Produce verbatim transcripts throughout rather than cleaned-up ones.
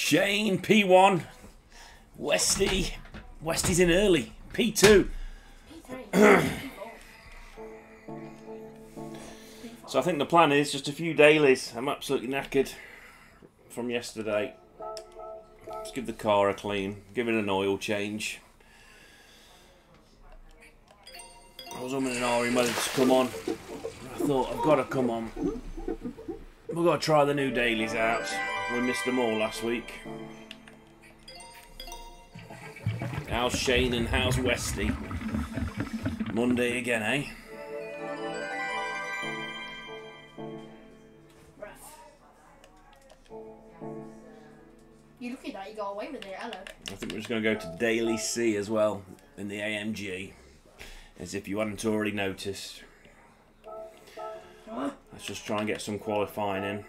Shane, P one. Westy. Westy's in early. P two. So I think the plan is just a few dailies. I'm absolutely knackered from yesterday. Let's give the car a clean. Give it an oil change. I was umming and ahhing whether to come on. I thought, I've got to come on. We've got to try the new dailies out. We missed them all last week. How's Shane and how's Westy? Monday again, eh? You looking at you got away with it, hello. I think we're just going to go to Daily C as well in the A M G. As if you hadn't already noticed. What? Let's just try and get some qualifying in.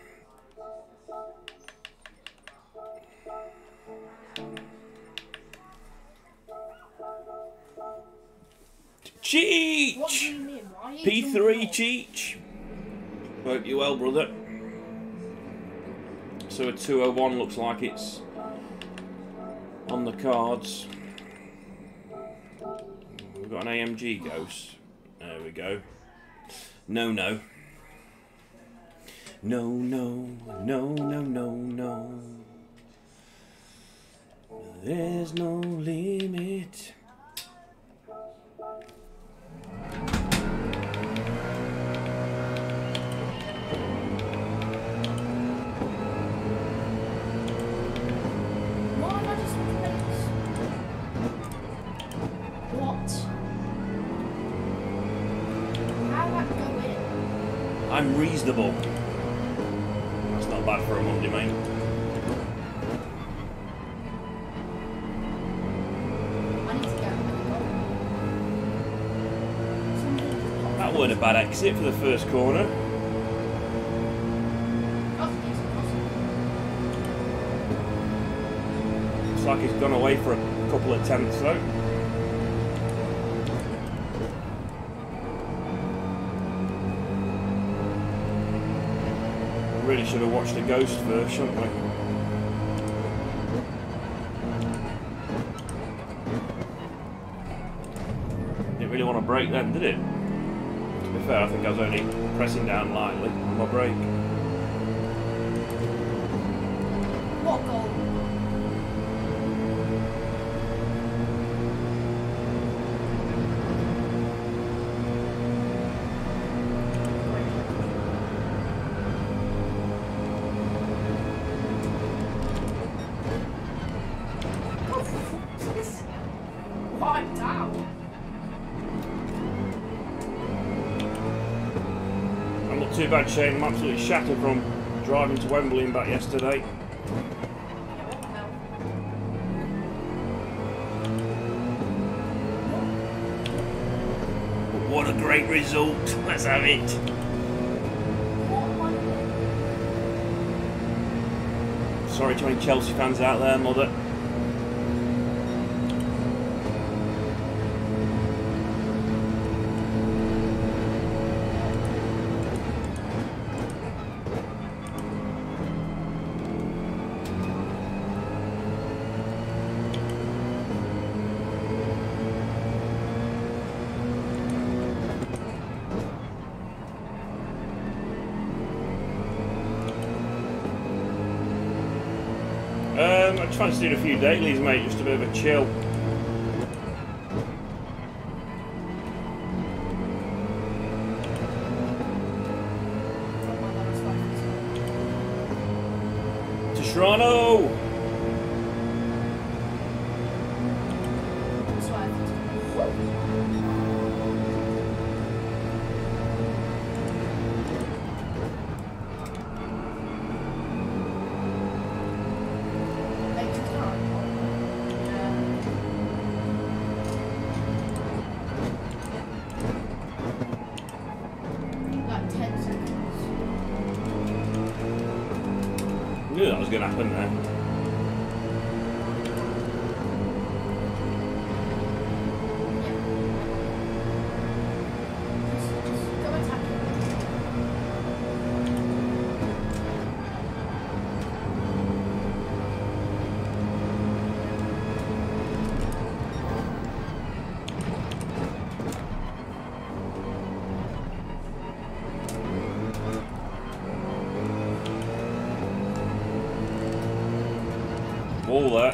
Cheech! What do you mean? Why are you P three jumping Cheech. Hope you well, brother. So a two oh one looks like it's on the cards. We've got an A M G ghost. There we go. No, no. No, no, no, no, no, no. There's no limit. Why am I just looking at this? What? How did that go in? I'm reasonable. That's not bad for a Monday, mate. I need to go. Something That weren't a bad exit for the first corner. Looks like he's gone away for a couple of tenths though. Really should have watched the ghost first, shouldn't we? Didn't really want to brake then, did it? To be fair, I think I was only pressing down lightly on my brake. What goal? Wiped out. I'm not too bad, Shane. I'm absolutely shattered from driving to Wembley and back yesterday. But what a great result. Let's have it. Sorry to any Chelsea fans out there, mother. Um, I just fancy doing a few dailies, mate, just a bit of a chill. To Toronto! I knew that was going to happen there. Wall there.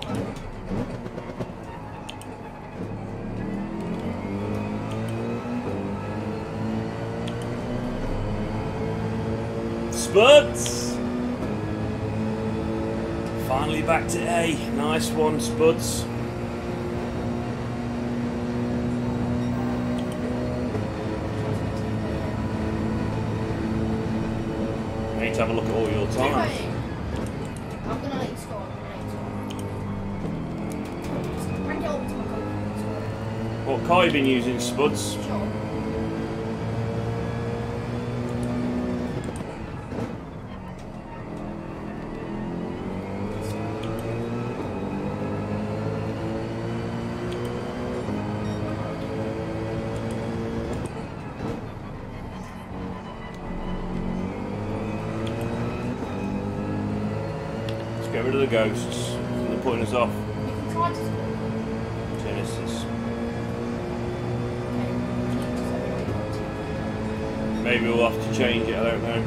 Spuds! Finally back to A. Nice one, Spuds. I need to have a look at all your times. I'm gonna let you score. I'm gonna let you score. Bring it up to my goal. What car you been using, Spuds? Sure. Get rid of the ghosts. They're putting us off. You can try to score. Genesis. Okay. Maybe we'll have to change it, I don't know.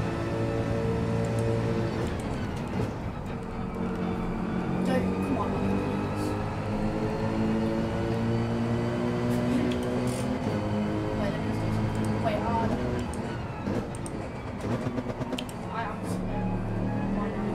Don't, come on, please. Wait, let me just do something. Wait, hard. I am slow. Why not?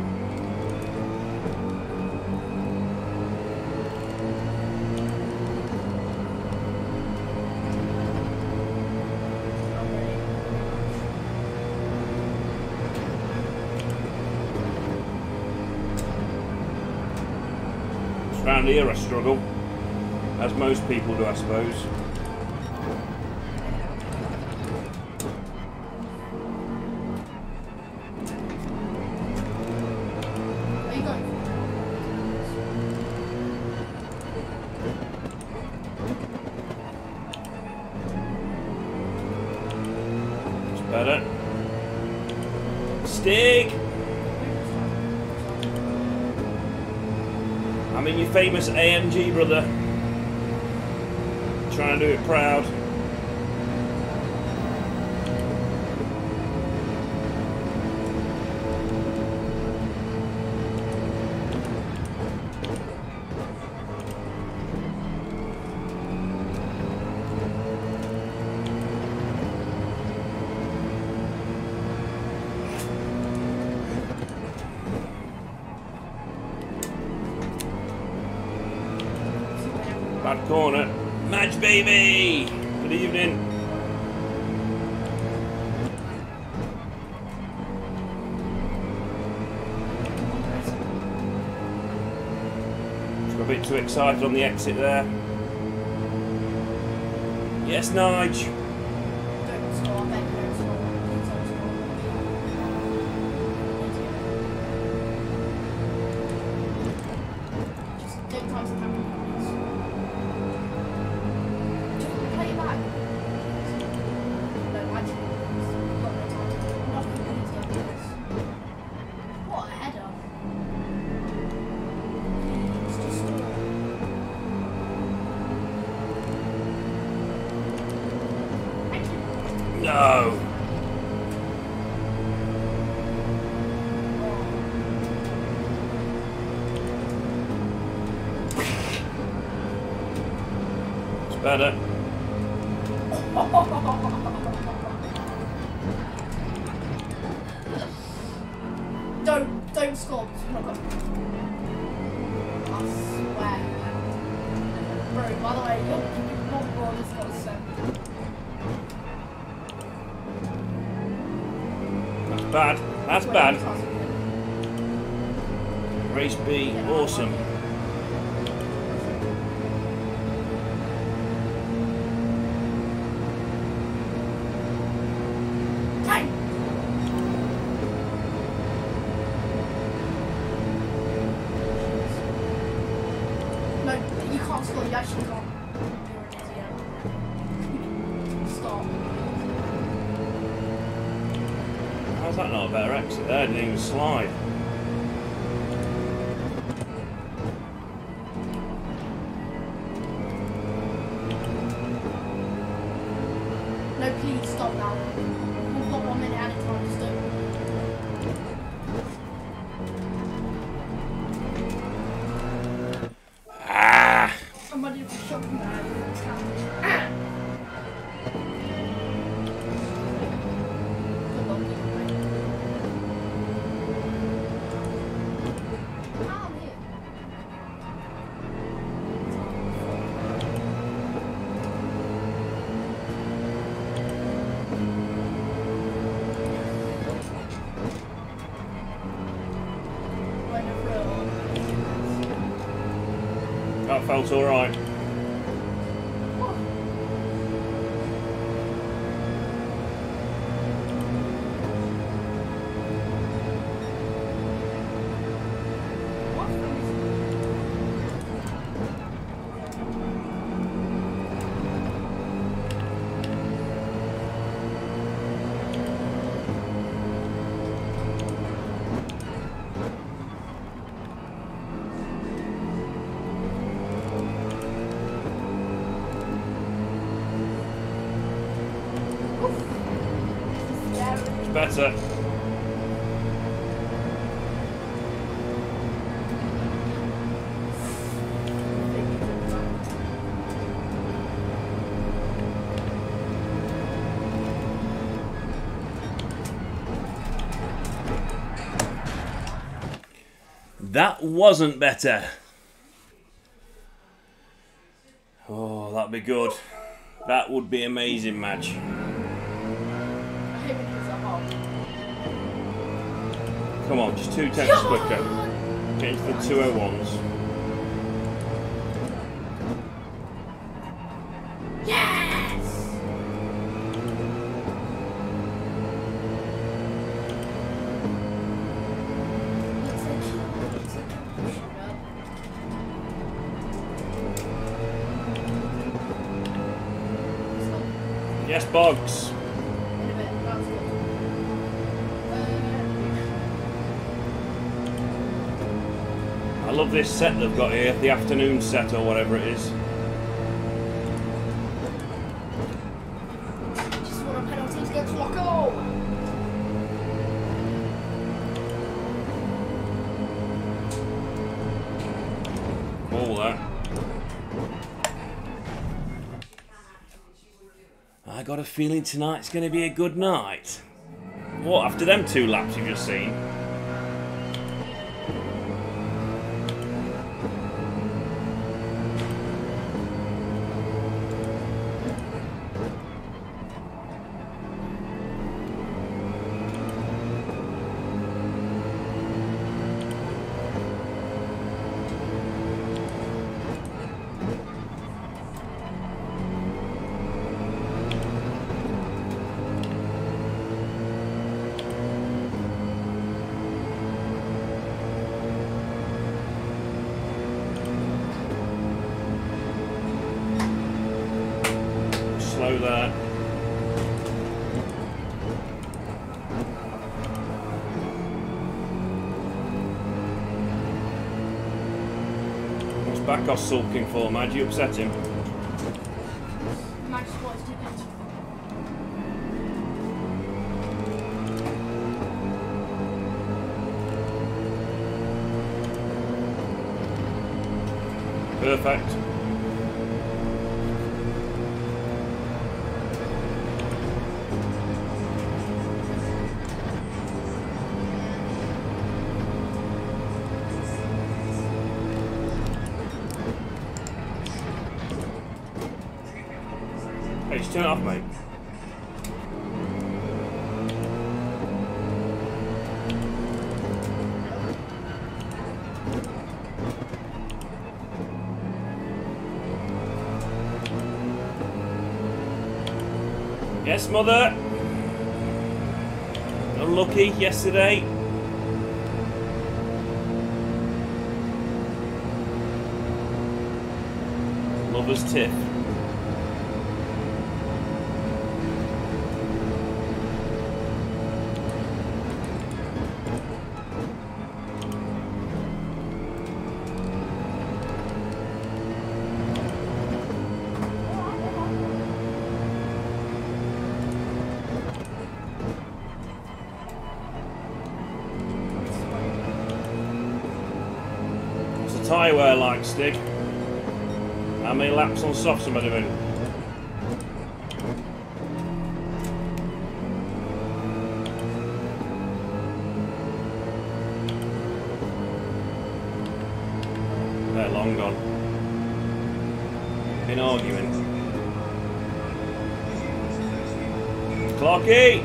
Round here I struggle, as most people do, I suppose. Are you going? It's better. Stig! I'm in your famous A M G, brother. Trying to do it proud. Bad corner. Match, baby! Good evening. Just got a bit too excited on the exit there. Yes, Nige. Don't score, I beg you, don't score. Please don't score. Just don't try to tackle me. Just play it back. No, actually, you've got no time to knock it into your hands. What a header. Please, just score. Thank you. No. It's better. Don't, don't score. It's not good. I swear. Bro, by the way, your your ball is got sent. That's bad. That's bad. Race B, awesome. Hey! No, you can't score. You actually can't. You're an idiot. Stop. How's that not a better exit there? Didn't even slide. No, please stop now. We've got one minute at a time to do. That felt alright. Better. That wasn't better. Oh, that'd be good. That would be an amazing match. Come on, just two tenths quicker. Get into the two oh ones. Yes! Yes, Boggs. I love this set they've got here, the afternoon set or whatever it is. Just want a penalty against Loco. All that. I got a feeling tonight's going to be a good night. What, after them two laps you've just seen? Slow that. What's Backos sulking for, Mad? You upset him? Max wants to do that. Perfect. Hey, just turn it off, mate. Yes, Mother. Unlucky yesterday. Lover's tiff. Tyre wear like, Stig? How many laps on softs am I doing? They're long gone. Been arguing. Clocky!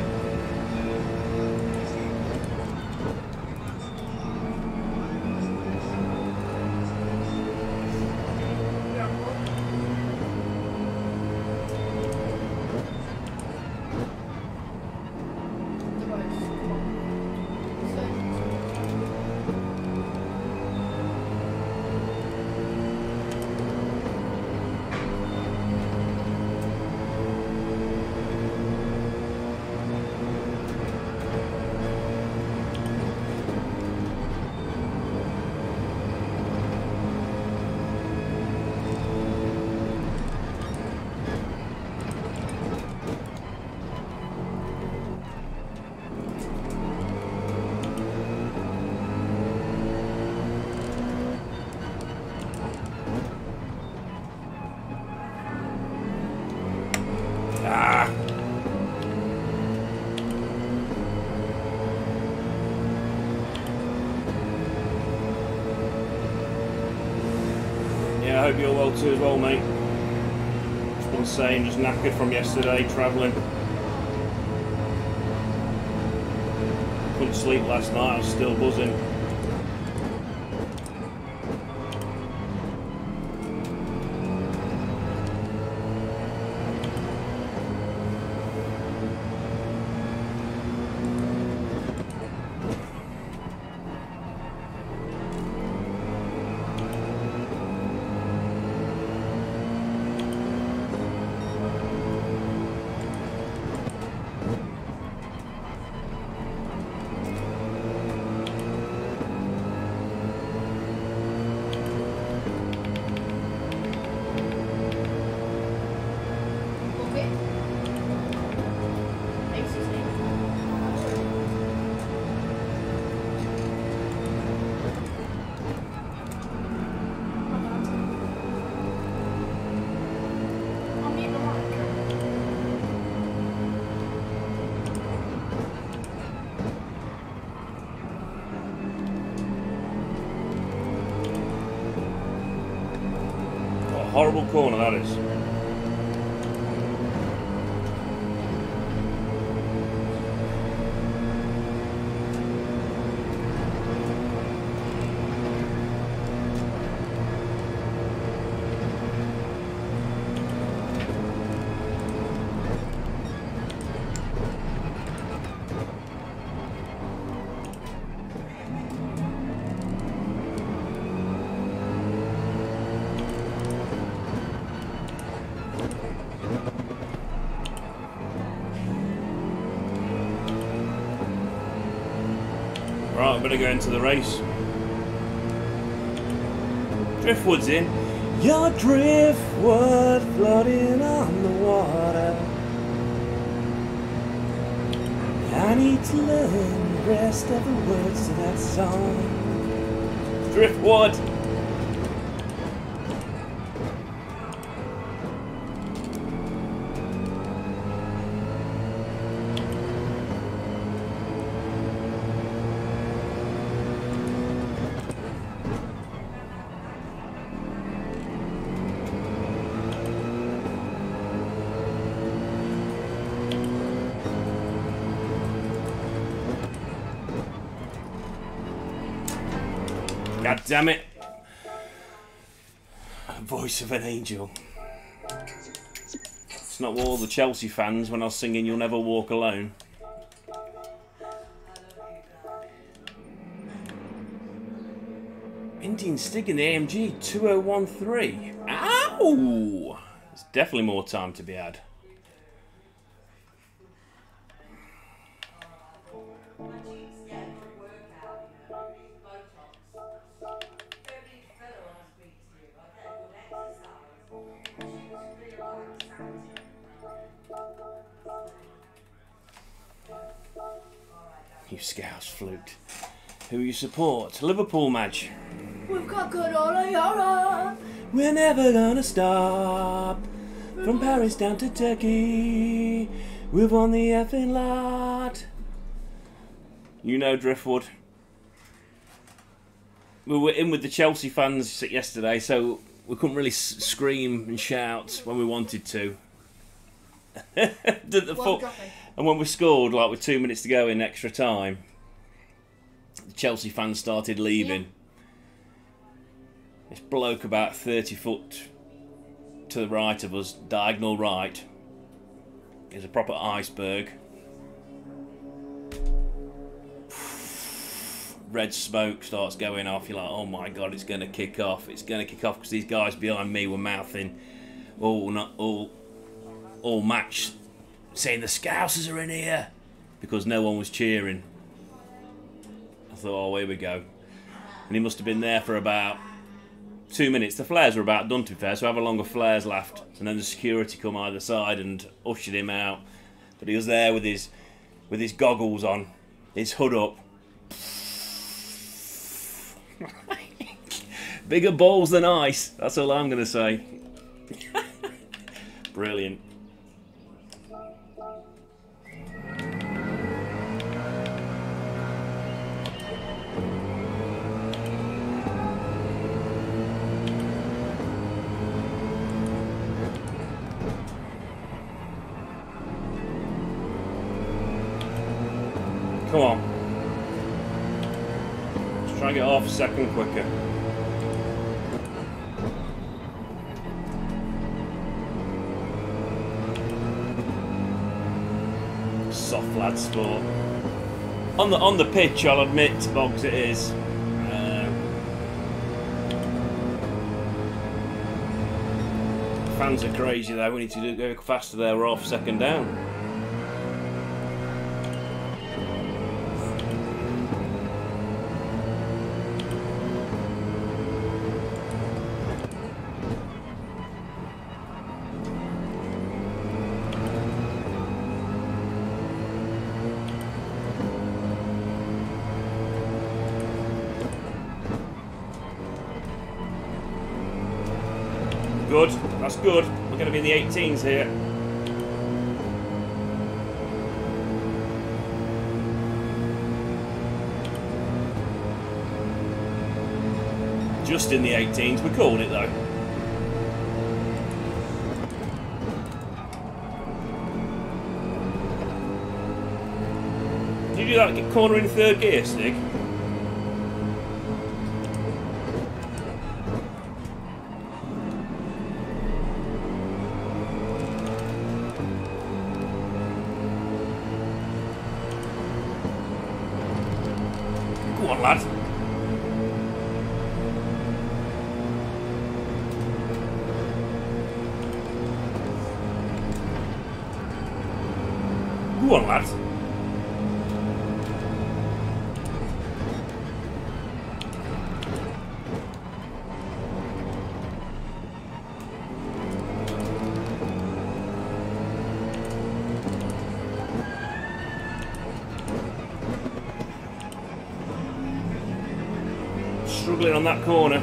hope you're well too as well, mate. Just been saying, just knackered from yesterday, travelling. Couldn't sleep last night, I was still buzzing. Horrible corner that is. Right, I better go into the race. Driftwood's in. Your driftwood floating on the water. I need to learn the rest of the words to that song. Driftwood! God damn it. Voice of an angel. It's not all the Chelsea fans when I was singing You'll Never Walk Alone. Indian Stig in the A M G two oh one three. Ow! There's definitely more time to be had. You Scouse fluked. Who you support? Liverpool match. We've got good on Europe. We're never gonna stop. From Paris down to Turkey, we've won the effing lot. You know Driftwood. We were in with the Chelsea fans yesterday, so we couldn't really s scream and shout when we wanted to. the full, and when we scored, like with two minutes to go in extra time, the Chelsea fans started leaving. Yeah. This bloke about thirty foot to the right of us, diagonal right, is a proper iceberg. Red smoke starts going off. You're like, oh my god, it's going to kick off. It's going to kick off because these guys behind me were mouthing all, not all, all match, saying the Scousers are in here because no one was cheering. I thought, oh, here we go. And he must have been there for about two minutes. The flares were about done, to be fair, so however long of flares left. And then the security come either side and ushered him out. But he was there with his with his goggles on, his hood up. Bigger balls than ice. That's all I'm going to say. Brilliant. Come on. Let's try and get half a second quicker. Soft lad sport. On the on the pitch, I'll admit, Boggs, it is. Um, fans are crazy though. We need to do, go faster there. We're off second down. Good, that's good. We're going to be in the eighteens here. Just in the eighteens, we called it though. Did you do that get corner in third gear, Stig? Go on, lad. Go on, lad. Struggling on that corner.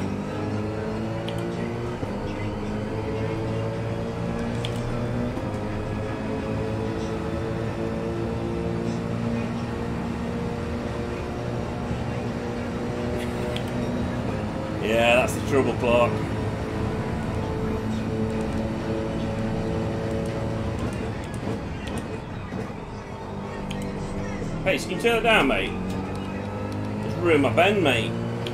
Yeah, that's the trouble, Clark. Hey, can you turn it down, mate? Just ruined my bend, mate.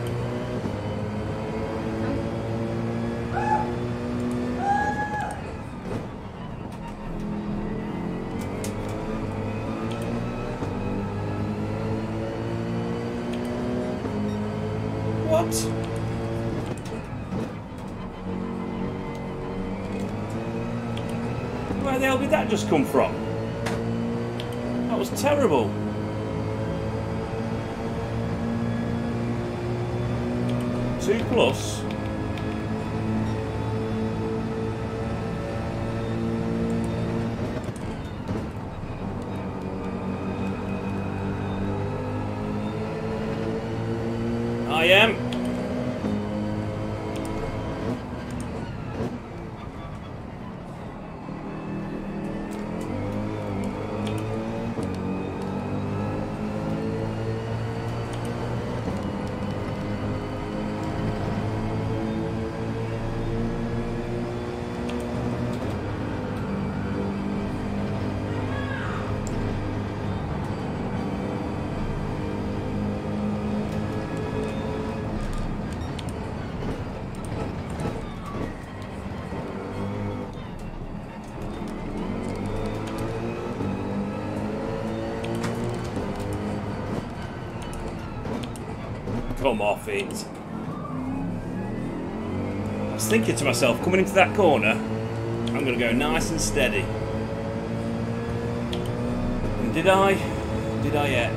What? Where the hell did that just come from? That was terrible. Two plus. I am. Come off it. I was thinking to myself, coming into that corner, I'm going to go nice and steady. And did I? Did I heck?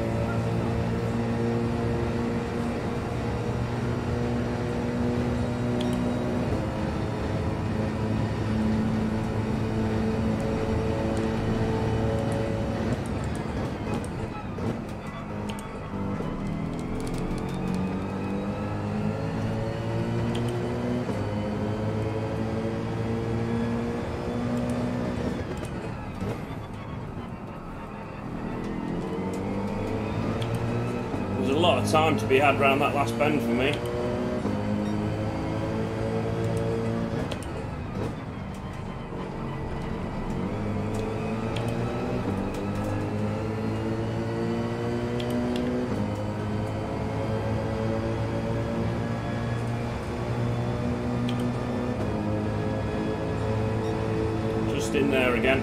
There's a lot of time to be had around that last bend for me. in there again.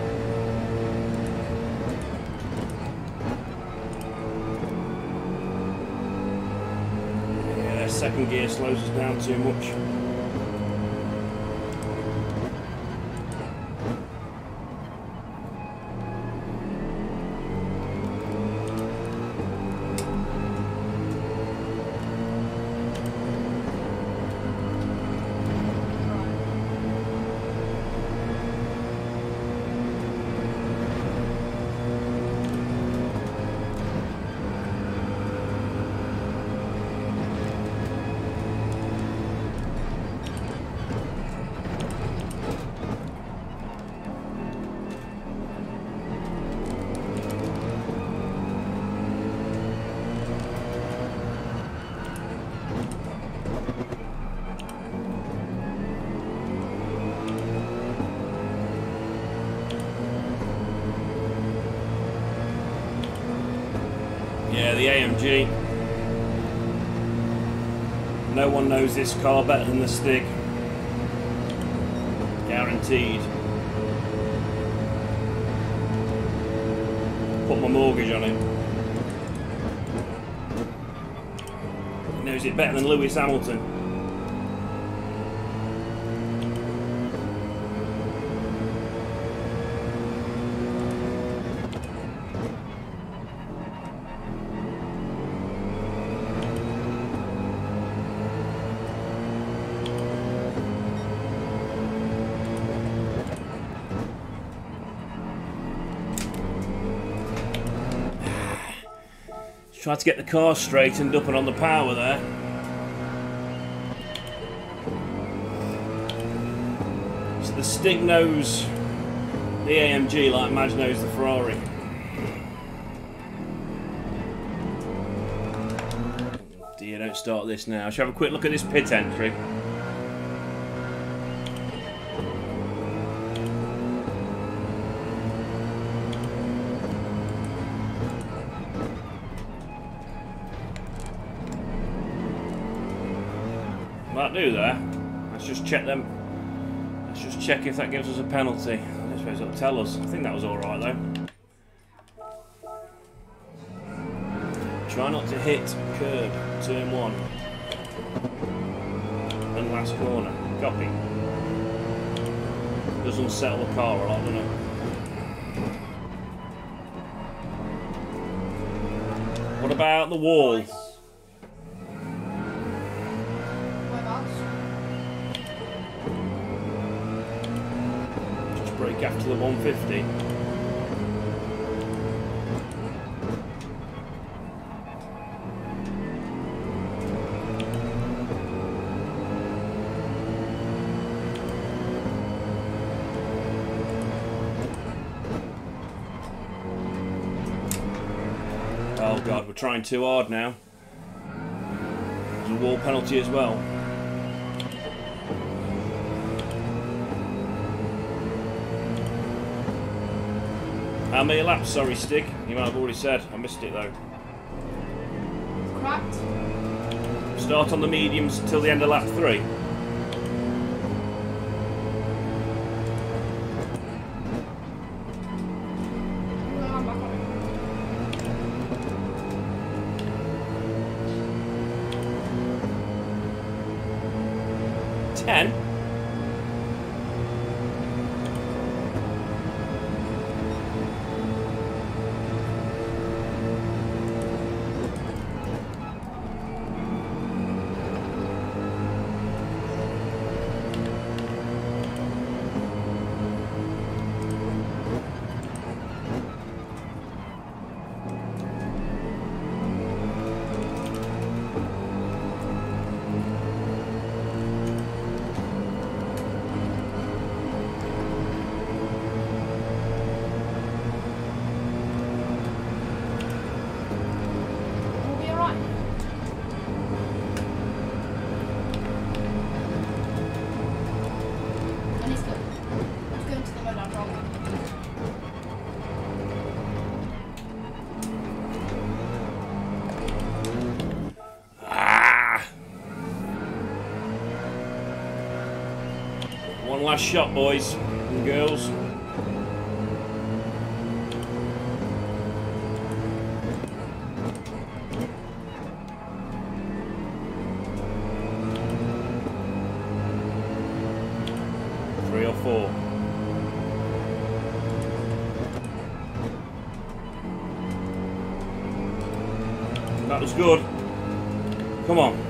Yeah, second gear slows us down too much. Yeah, the A M G. No one knows this car better than the Stig. Guaranteed. Put my mortgage on it. He knows it better than Lewis Hamilton. Tried to get the car straightened up and on the power there. So the Stig knows the A M G like Madge knows the Ferrari. Dear, don't start this now. Shall we have a quick look at this pit entry? Might do there. Let's just check them. Let's just check if that gives us a penalty. I suppose it'll tell us. I think that was alright though. Try not to hit curb, turn one. And last corner. Copy. Does unsettle the car a lot, doesn't it? What about the wall? Nice. Brake after the one fifty. Oh god, we're trying too hard now. There's a wall penalty as well. How many laps? Sorry, Stig. You might have already said. I missed it though. Cracked. Start on the mediums till the end of lap three. Well, I'm back on it. Ten. Last shot, boys. and girls. Three or four. That was good. Come on.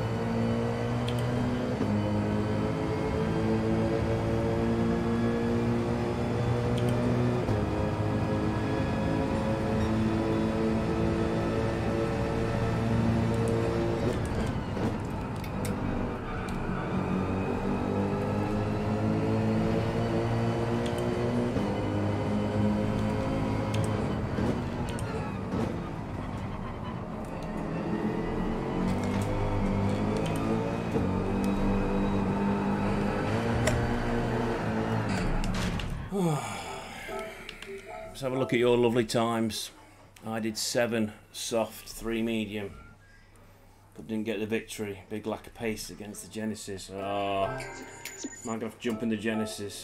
Let's have a look at your lovely times. I did seven soft, three medium. But didn't get the victory. Big lack of pace against the Genesis. Oh, might have to jump in the Genesis.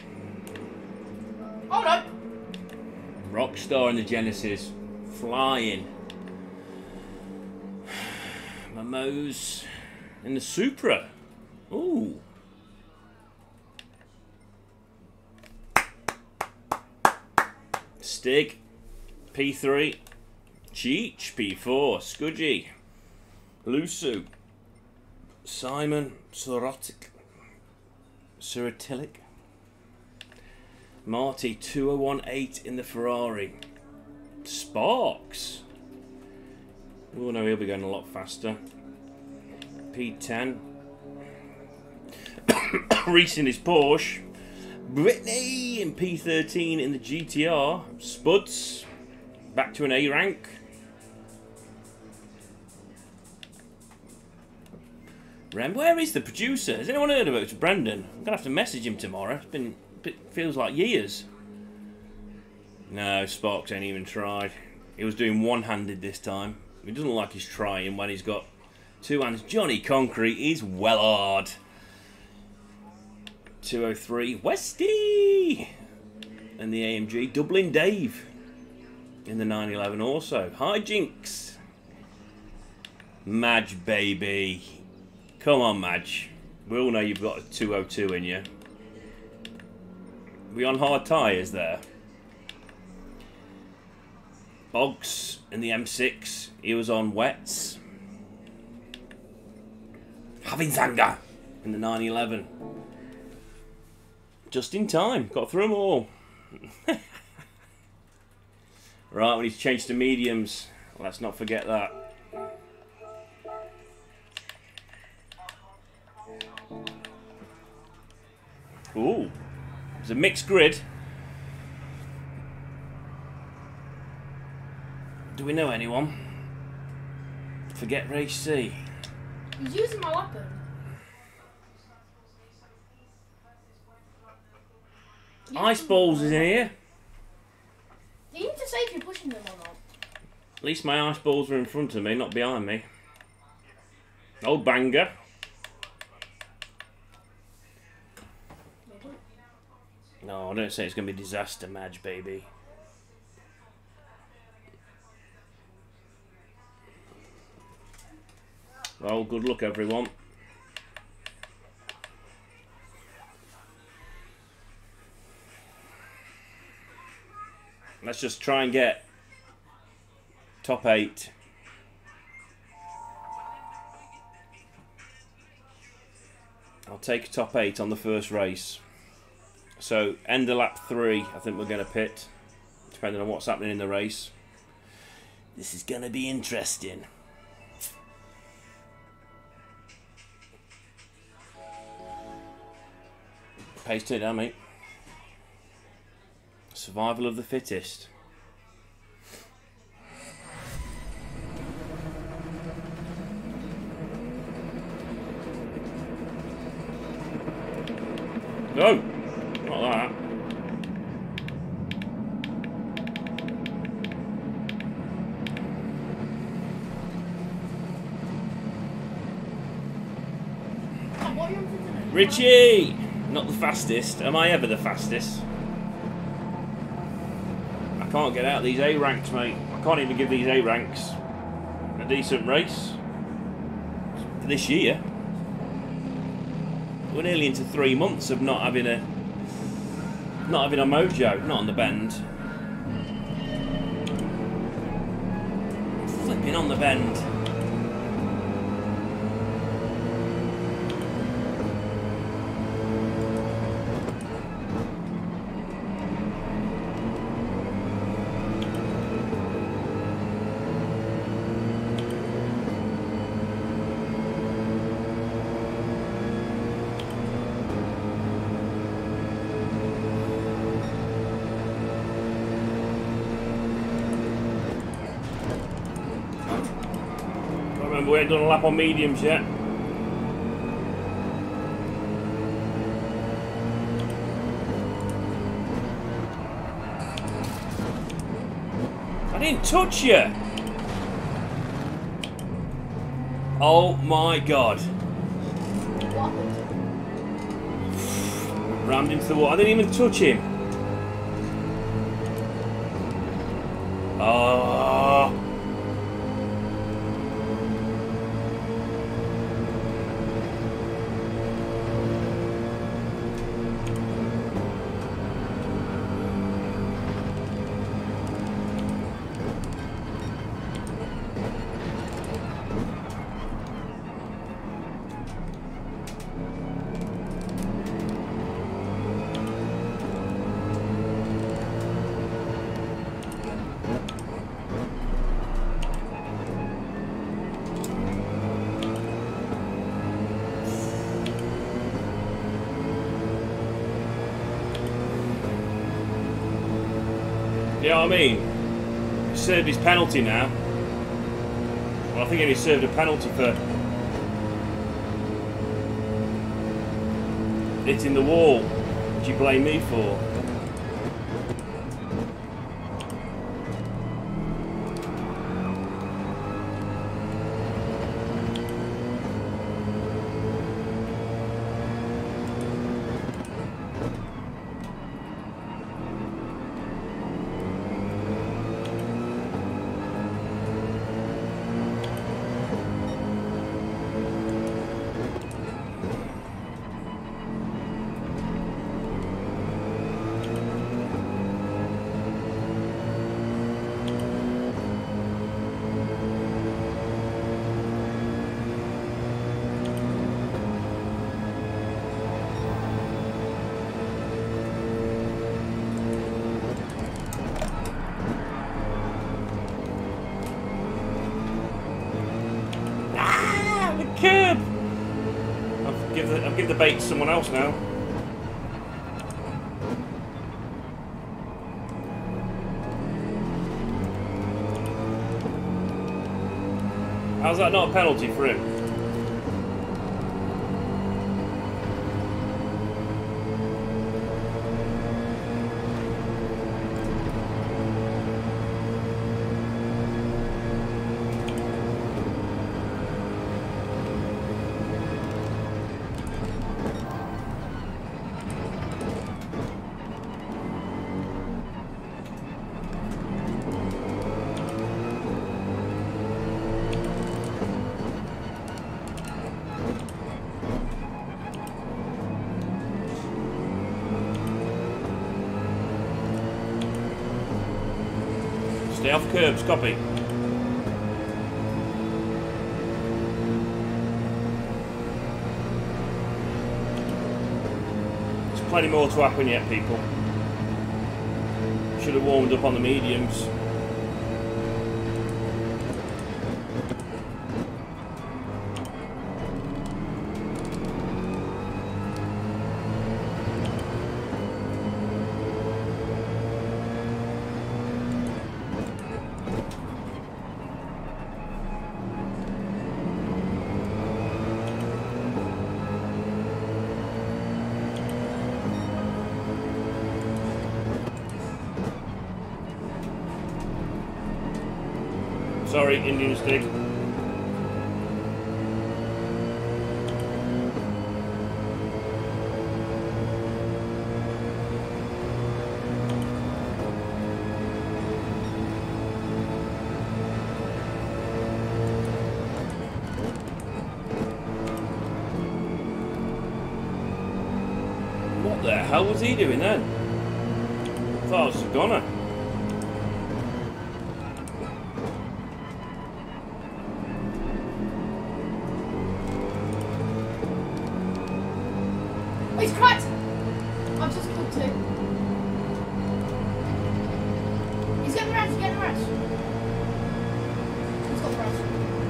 Oh no! Rockstar in the Genesis. Flying. Mamos in the Supra. Ooh. Stig, P three, Cheech, P four, Scudgy, Lusu, Simon, Sorotic, Surotilic, Marty, two oh one eight in the Ferrari, Sparks, oh no, he'll be going a lot faster, P ten, Reese in his Porsche, Brittany in P thirteen in the G T R. Spuds back to an A rank. Rem, where is the producer? Has anyone heard about it? Brendan? I'm gonna have to message him tomorrow. It's been, it feels like years. No, Sparks ain't even tried. He was doing one-handed this time. He doesn't like his trying when he's got two hands. Johnny Concrete is well hard. two oh three, Westy! And the A M G, Dublin Dave in the nine eleven also. Hi Jinx! Madge, baby. Come on, Madge. We all know you've got a two oh two in you. We on hard tyres there. Boggs in the M six. He was on wets. Havinzanga in the nine eleven. Just in time. Got through them all. Right, we need to change to mediums. Let's not forget that. Ooh. It's a mixed grid. Do we know anyone? Forget race C. He's using my weapon. Ice balls is in here. You need to say if you're pushing them or not. At least my ice balls are in front of me, not behind me. Old banger. No, I don't say it's going to be a disaster, Madge, baby. Well, good luck, everyone. Let's just try and get top eight. I'll take a top eight on the first race. So, end of lap three, I think we're going to pit, depending on what's happening in the race. This is going to be interesting. Pace turn it down, mate. Survival of the fittest. No, not that. What are you on to today? Richie! Not the fastest. Am I ever the fastest? can't get out of these A ranks, mate. I can't even give these A ranks a decent race for this year. We're nearly into three months of not having a not having a mojo, not on the bend. Flipping on the bend. We ain't done a lap on mediums yet. I didn't touch you. Oh my god. What? Rammed into the wall. I didn't even touch him. Oh. You know what I mean? He served his penalty now. Well, I think he served a penalty for hitting the wall, which you blame me for. Curb! I'll give the, I'll give the bait to someone else now. How's that not a penalty for him? Stay off curbs, copy. There's plenty more to happen yet, people. Should have warmed up on the mediums. Sorry, Indian stick. What the hell was he doing then? I thought I was a goner. Oh, he's cracked! I've just killed two. He's getting rest, he's getting rest. He's got rest.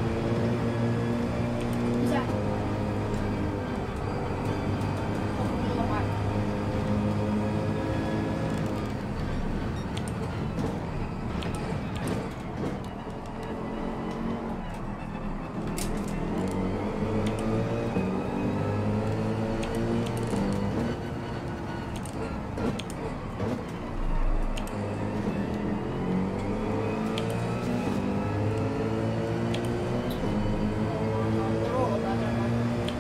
He's there. Oh, my. They're all up there, don't they?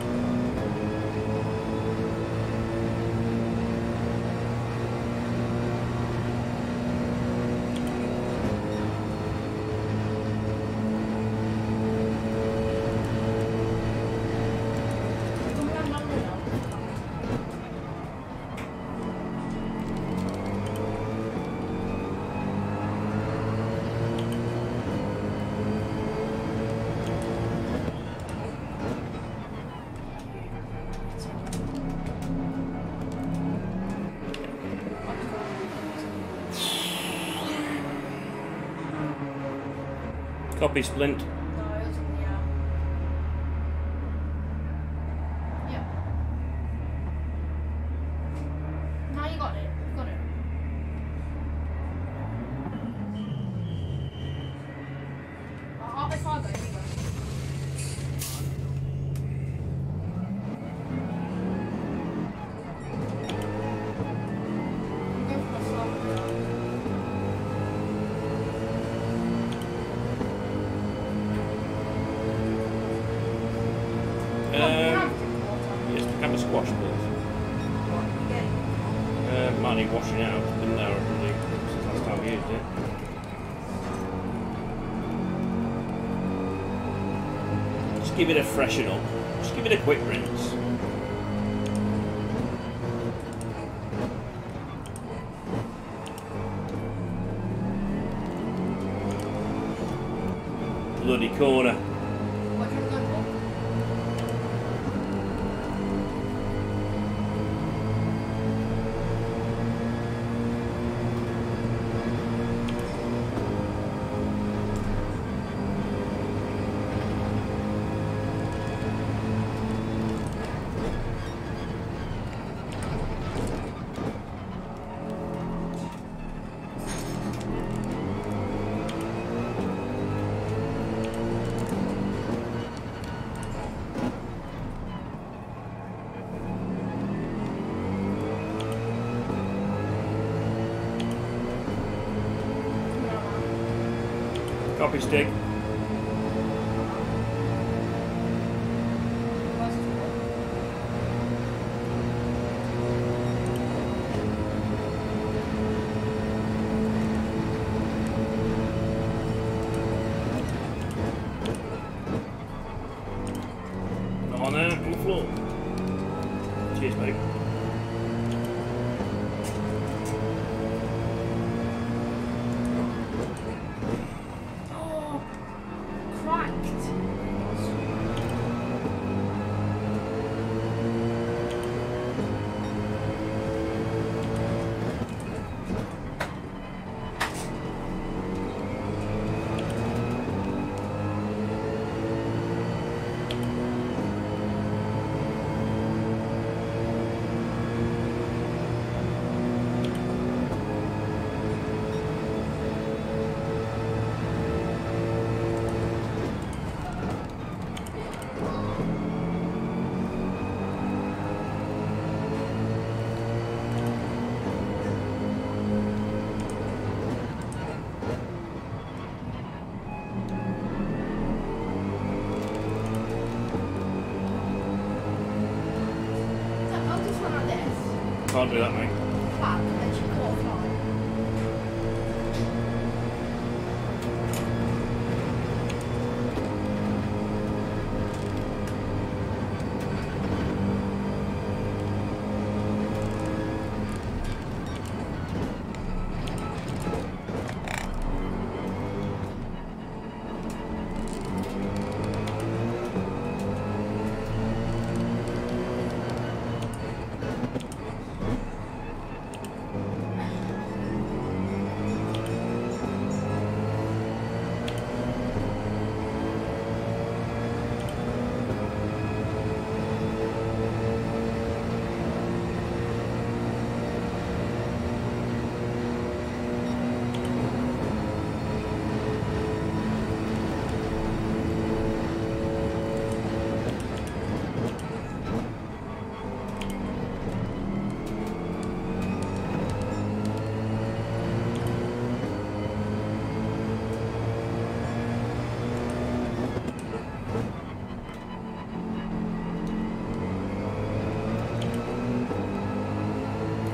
Coming down my road now. Copy, Splint. No, it was in the air. Yeah. Now you got it. You got it. I'll I'll if I go anyway. Go for the slow. Um, yes, have a squash, please. Uh, might need washing out. It's been there already since last time we used it. Just give it a freshen up. Just give it a quick rinse. Bloody corner. What can I go for? Copy stick. Not on there, on the floor. Cheers, mate. Oh, cracked. I'll just run like this. Can't do that, mate. Flat, and then she caught a fly.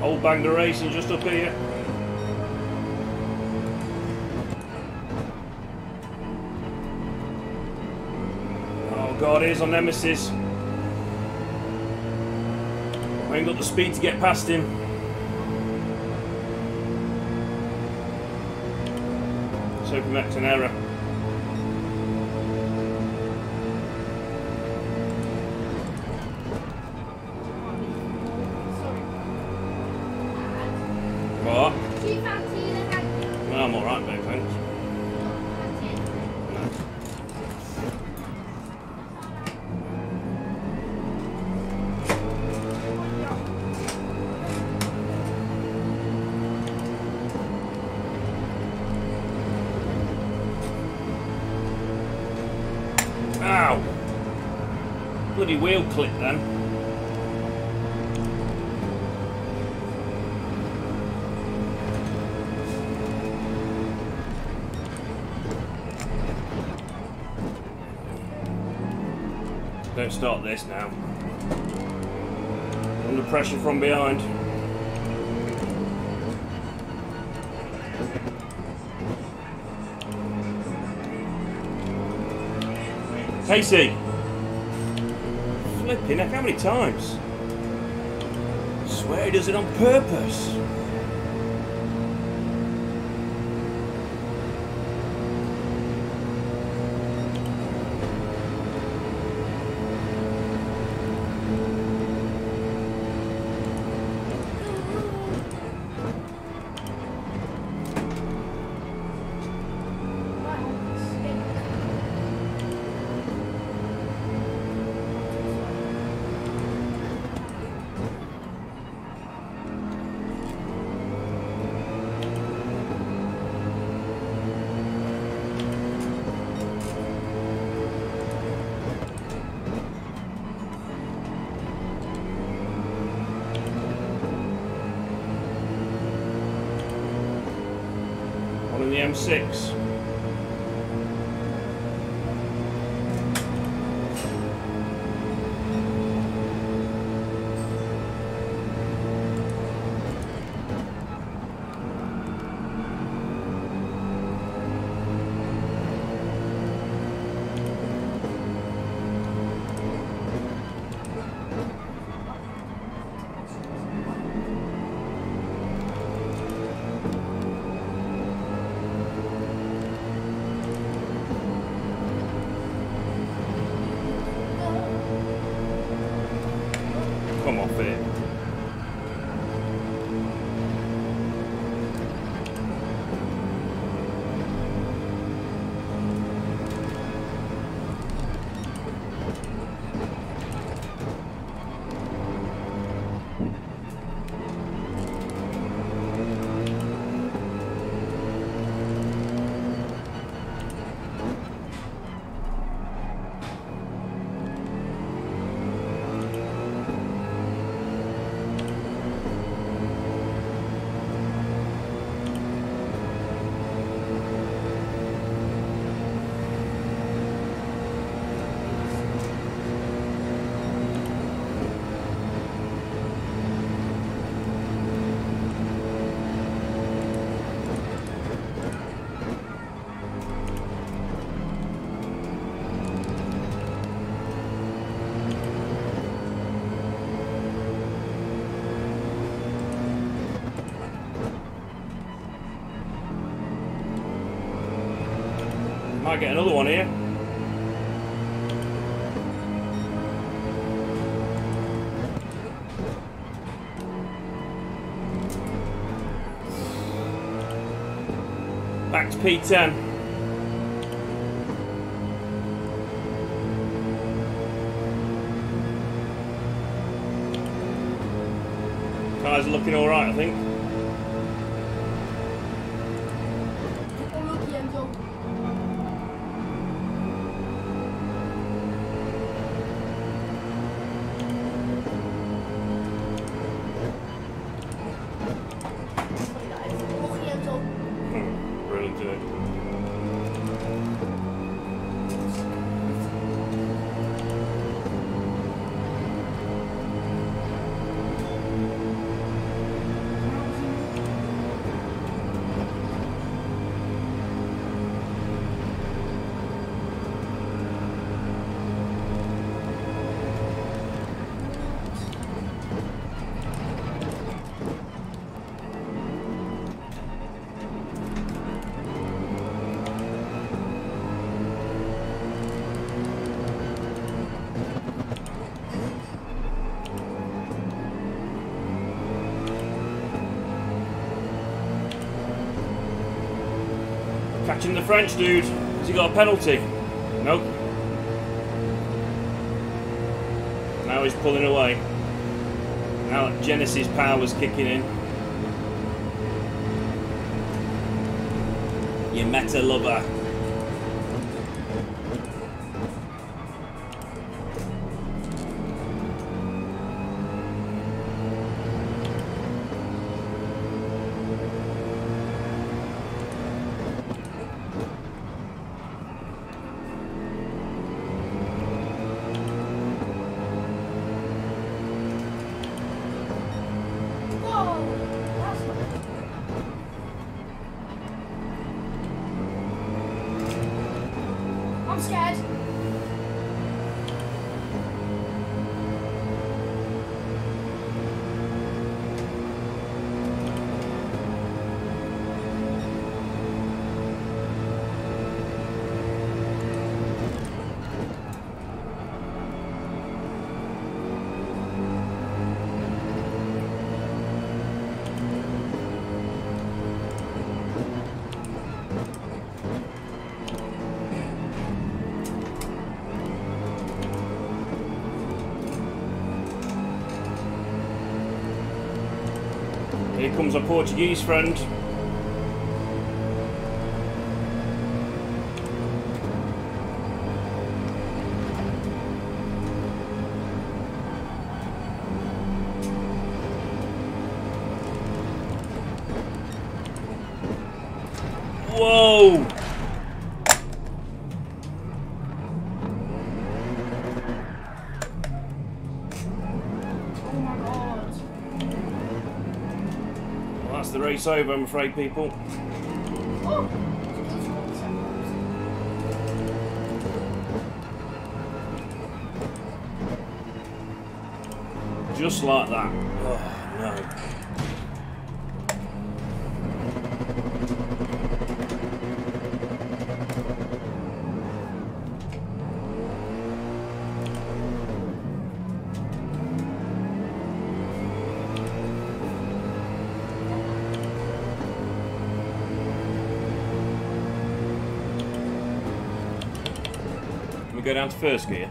Old Bangor Racing just up here. Oh God, here's our nemesis. I ain't got the speed to get past him. Let's hope that's an error. What? Do you fancy the hand? Well, I'm alright, mate, thanks. Ow! Bloody wheel clip then. Don't start this now. Under pressure from behind. Casey! Flipping heck, how many times? I swear he does it on purpose. On the M six. Come off it. Might get another one here. Back to P ten. Tyres are looking alright, I think. Catching the French dude. Has he got a penalty? Nope. Now he's pulling away. Now that Genesis power's kicking in. You meta lover. I'm scared. Here comes our Portuguese friend. Whoa! Oh my god. Well, that's the race over, I'm afraid, people. Oh! Just like that. Oh, no. Can we go down to first gear?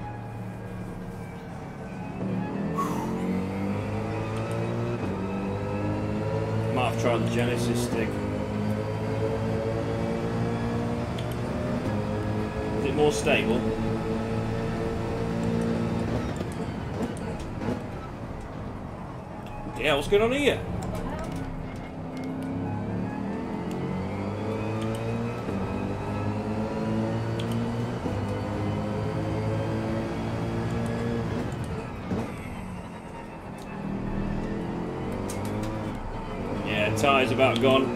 Might have tried the Genesis stick. Is it more stable? Yeah, what's going on here? Yeah, tyre's about gone.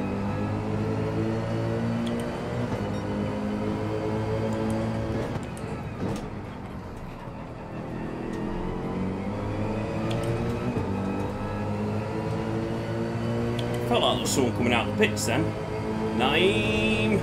Felt like there was someone coming out of the pits then. Naeem!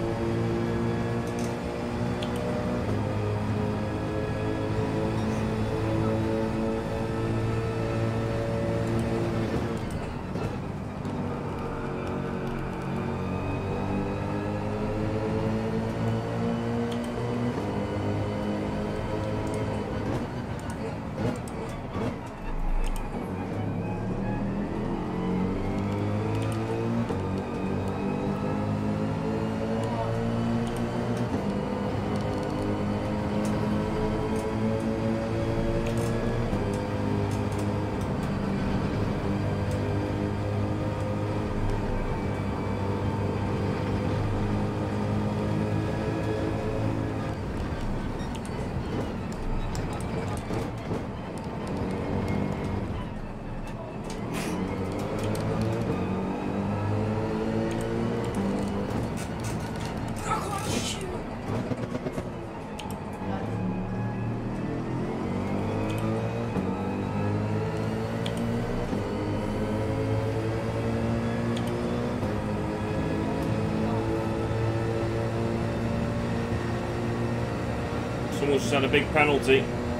Someone's just had a big penalty.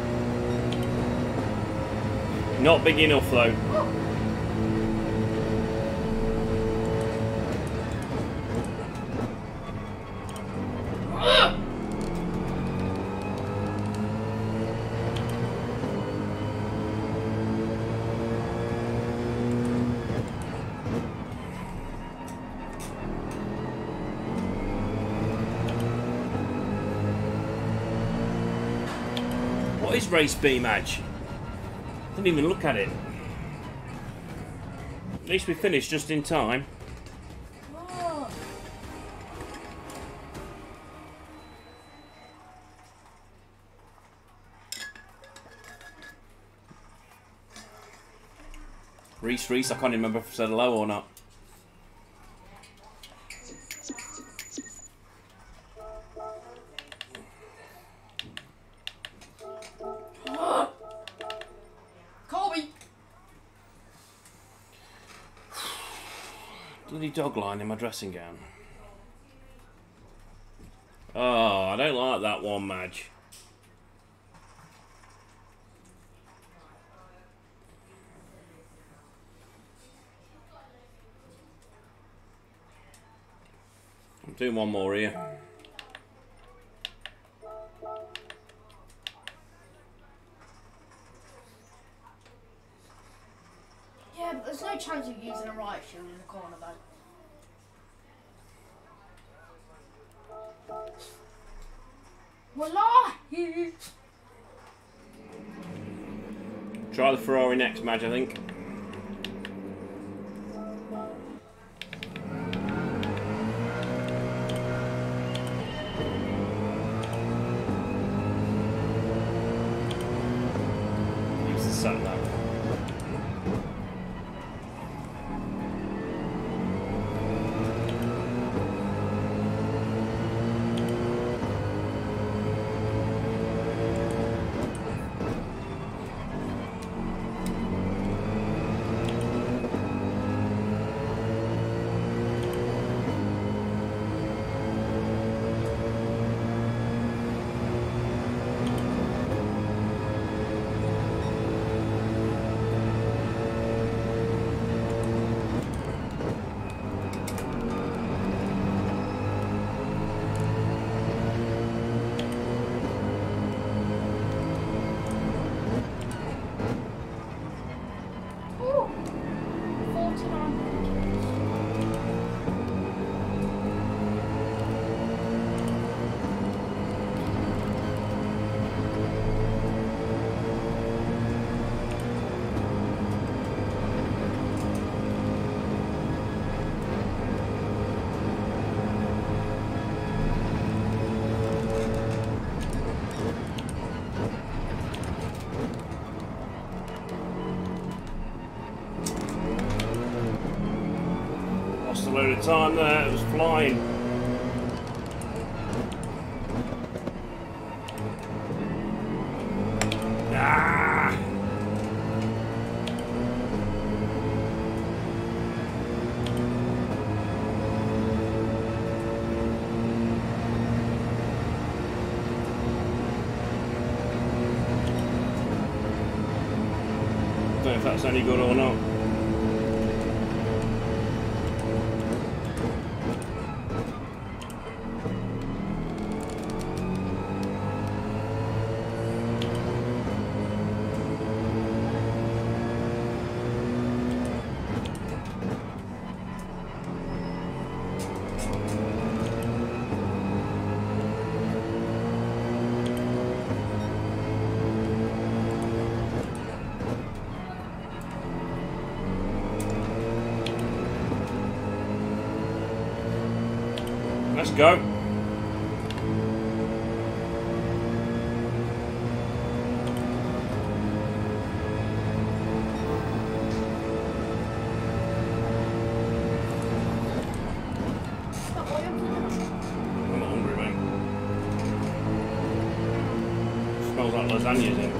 Not big enough though. What is race B, Madge? Didn't even look at it. At least we finished just in time. Oh. Reese, Reese, I can't even remember if I said hello or not. Colby! Bloody dog line in my dressing gown. Oh, I don't like that one, Madge. I'm doing one more here. Yeah, but there's no chance of using a right shield in the corner though. Wallahi! Try the Ferrari next, Madge, I think. Use the sat nav. Ooh! forty-nine minutes. Lost a load of time there, it was flying. Ah! Don't know if that's any good or not. Let's go. Stop what you're doing. I'm not hungry, mate. Smells like lasagna's in.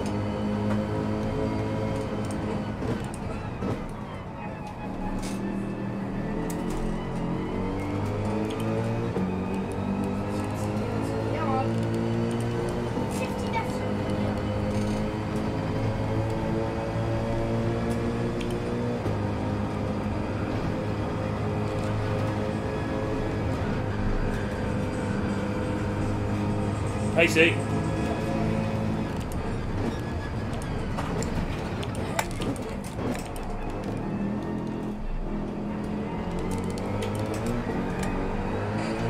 Yeah, man. fifty deaths. Hey, see.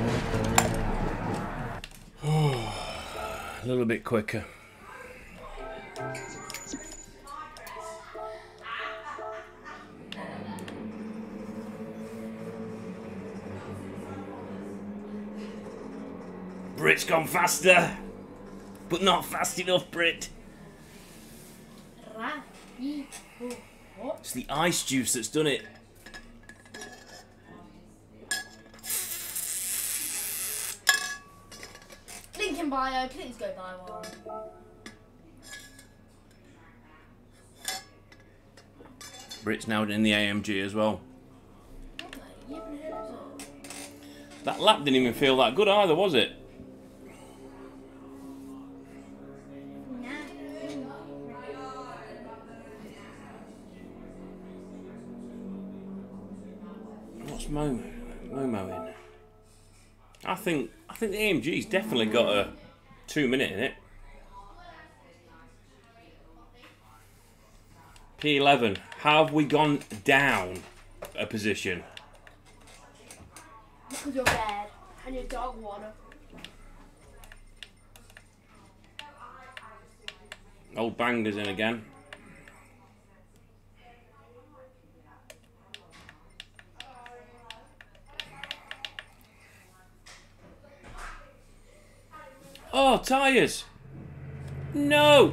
A little bit quicker. Brit's gone faster. But not fast enough, Brit. It's the ice juice that's done it. Link in bio, please go buy one. Brit's now in the A M G as well. That lap didn't even feel that good either, was it? What's Mo Momo in? I think I think the A M G's definitely got a two minute in it. P eleven. Have we gone down a position? Because you're bad and your dog water. Old Banger's in again. Oh, tyres! No!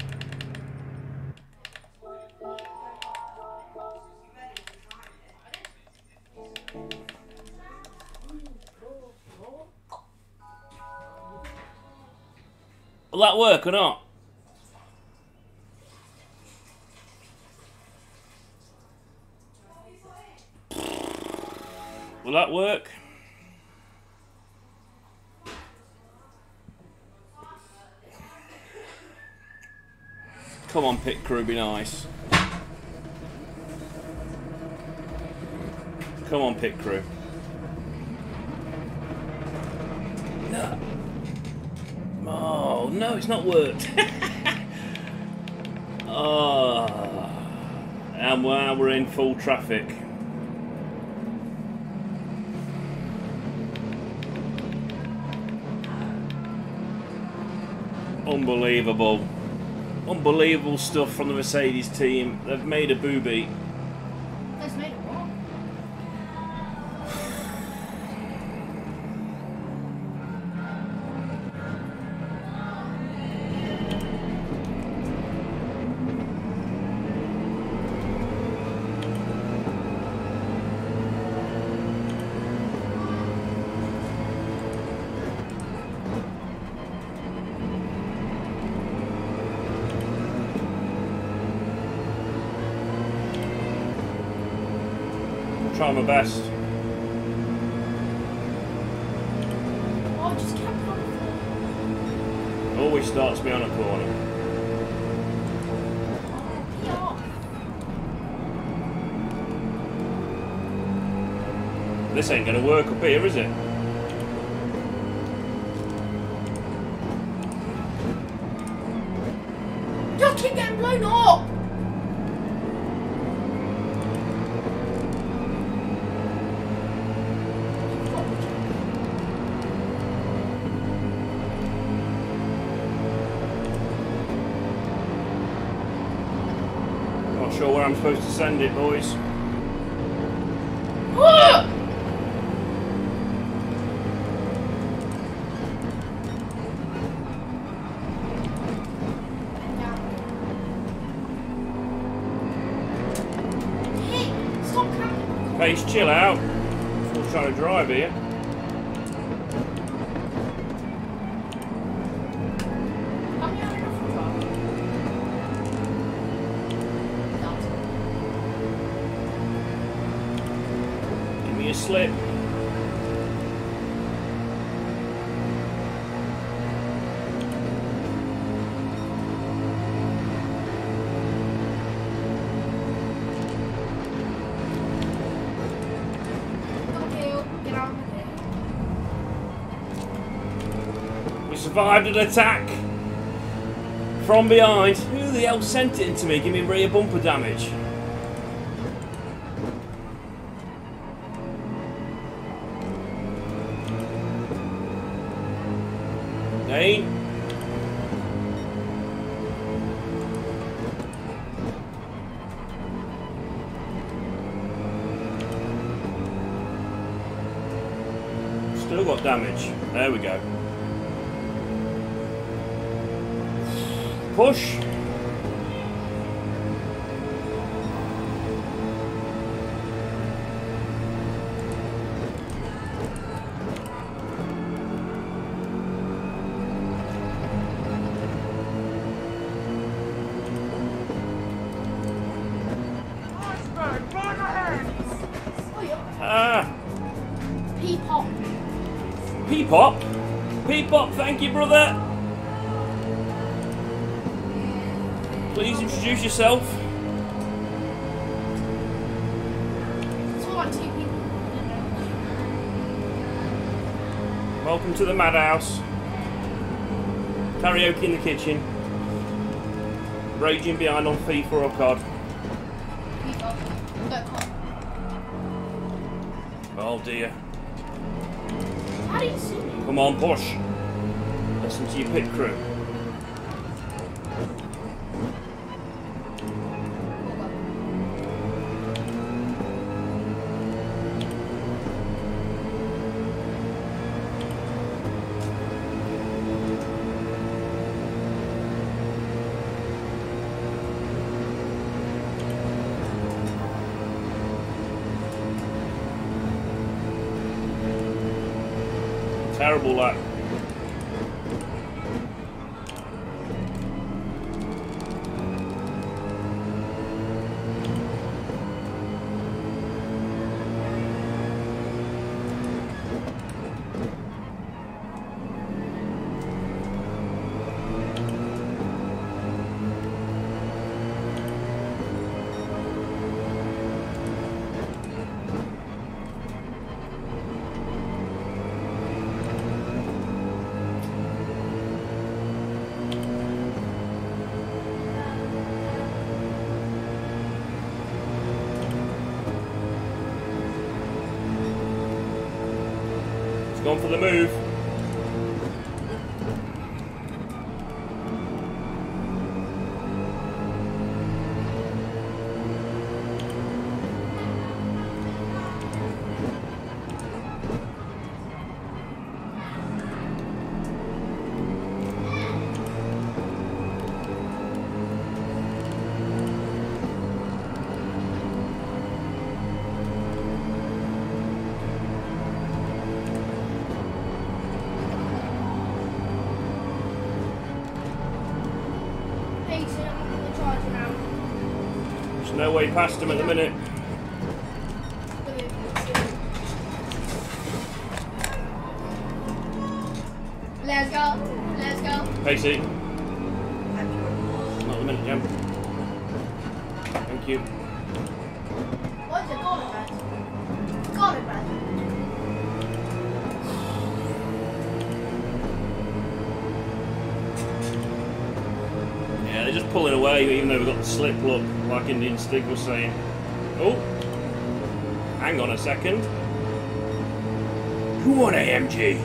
Will that work or not? Will that work? Come on, pit crew, be nice. Come on, pit crew. No. Oh, no, it's not worked. Oh. And now we're in full traffic. Unbelievable. Unbelievable stuff from the Mercedes team. They've made a booby. They've made a what? Try my best. Oh, just kept on. Always starts me on a corner. Be off. This ain't gonna work up here, is it? Just keep getting blown up. Not sure where I'm supposed to send it, boys. Pace, chill out. Still trying to drive here. Give me a slip. Survived an attack from behind. Who the hell sent it into me? Give me rear bumper damage. Hey. Still got damage. There we go. push. Ah. P-pop. P-pop? P-pop, thank you, brother. Please introduce yourself. It's all like two people. Welcome to the madhouse. Karaoke in the kitchen. Raging behind on FIFA or C O D. P-pop. Don't call. Oh dear. How do you see me? Come on, push. Listen to your pit crew. Terrible luck. Gone for the move. There's no way past him at the minute. Let's go. Let's go. Pacey. Not a minute, Jam. Thank you. What is it? Garlic bread. Garlic bread. Yeah, they're just pulling away, even though we've got the slip look, like Indian Stig was saying. Oh, hang on a second. Who won A M G?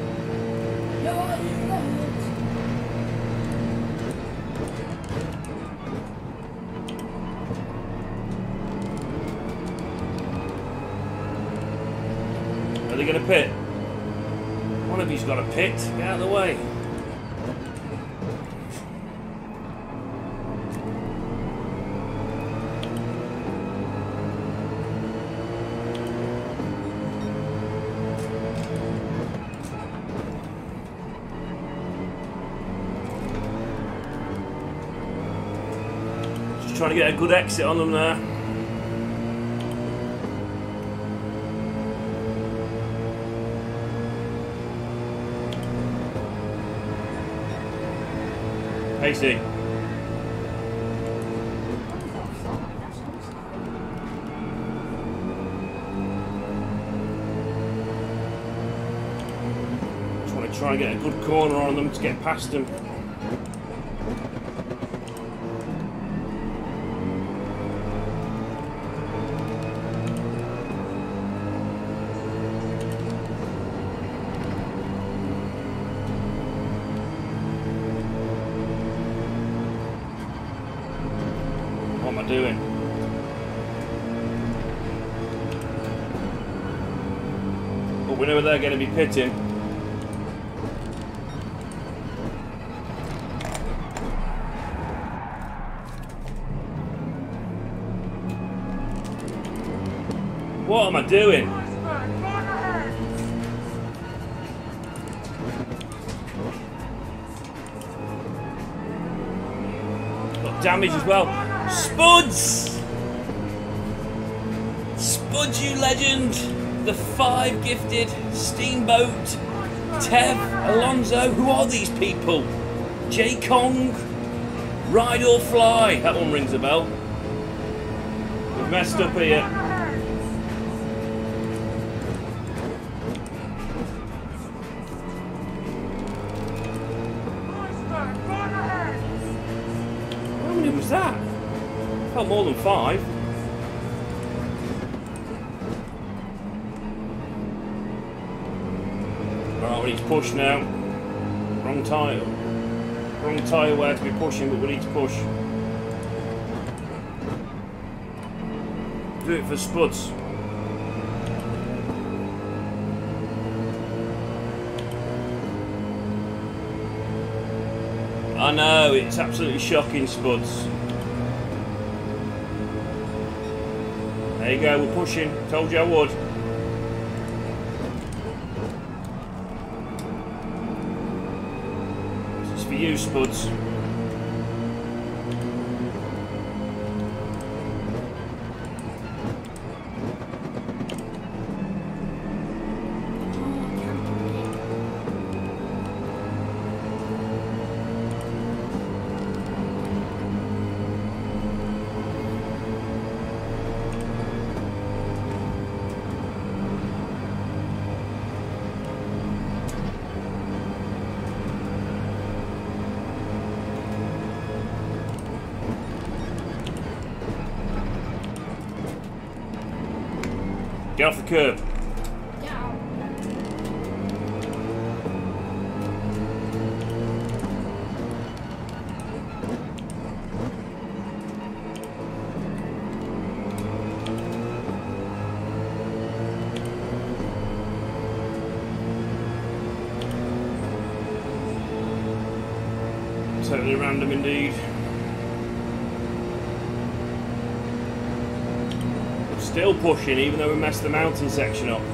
Are they going to pit? One of you's got to pit. Get out of the way. Just trying to get a good exit on them there. Pacey. Just want to try and get a good corner on them to get past them. What am I doing? But we know they're going to be pitting. What am I doing? Got damage as well. Spuds! Spuds, you legend! The five gifted Steamboat, Tev, Alonso. Who are these people? J Kong, Ride or Fly. That one rings a bell. We've messed up here. How many was that? Felt more than five. Alright, we need to push now. Wrong tyre. Wrong tyre where to be pushing, but we need to push. Do it for Spuds. I know, it's absolutely shocking, Spuds. There you go, we're pushing. Told you I would. This is for you, Spuds. Get off the curb. Yeah. Totally random indeed. Still pushing, even though we messed the mountain section up.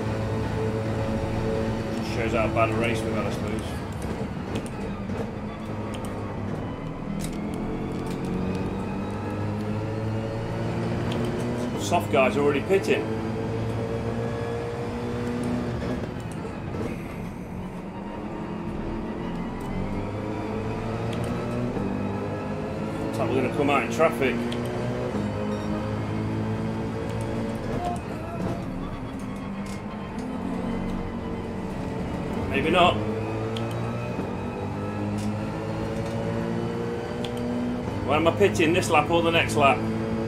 Just shows how bad a race we've had, I suppose. Soft guys already pitting. Looks like we're going to come out in traffic. Maybe not. Where am I pitting? This lap or the next lap?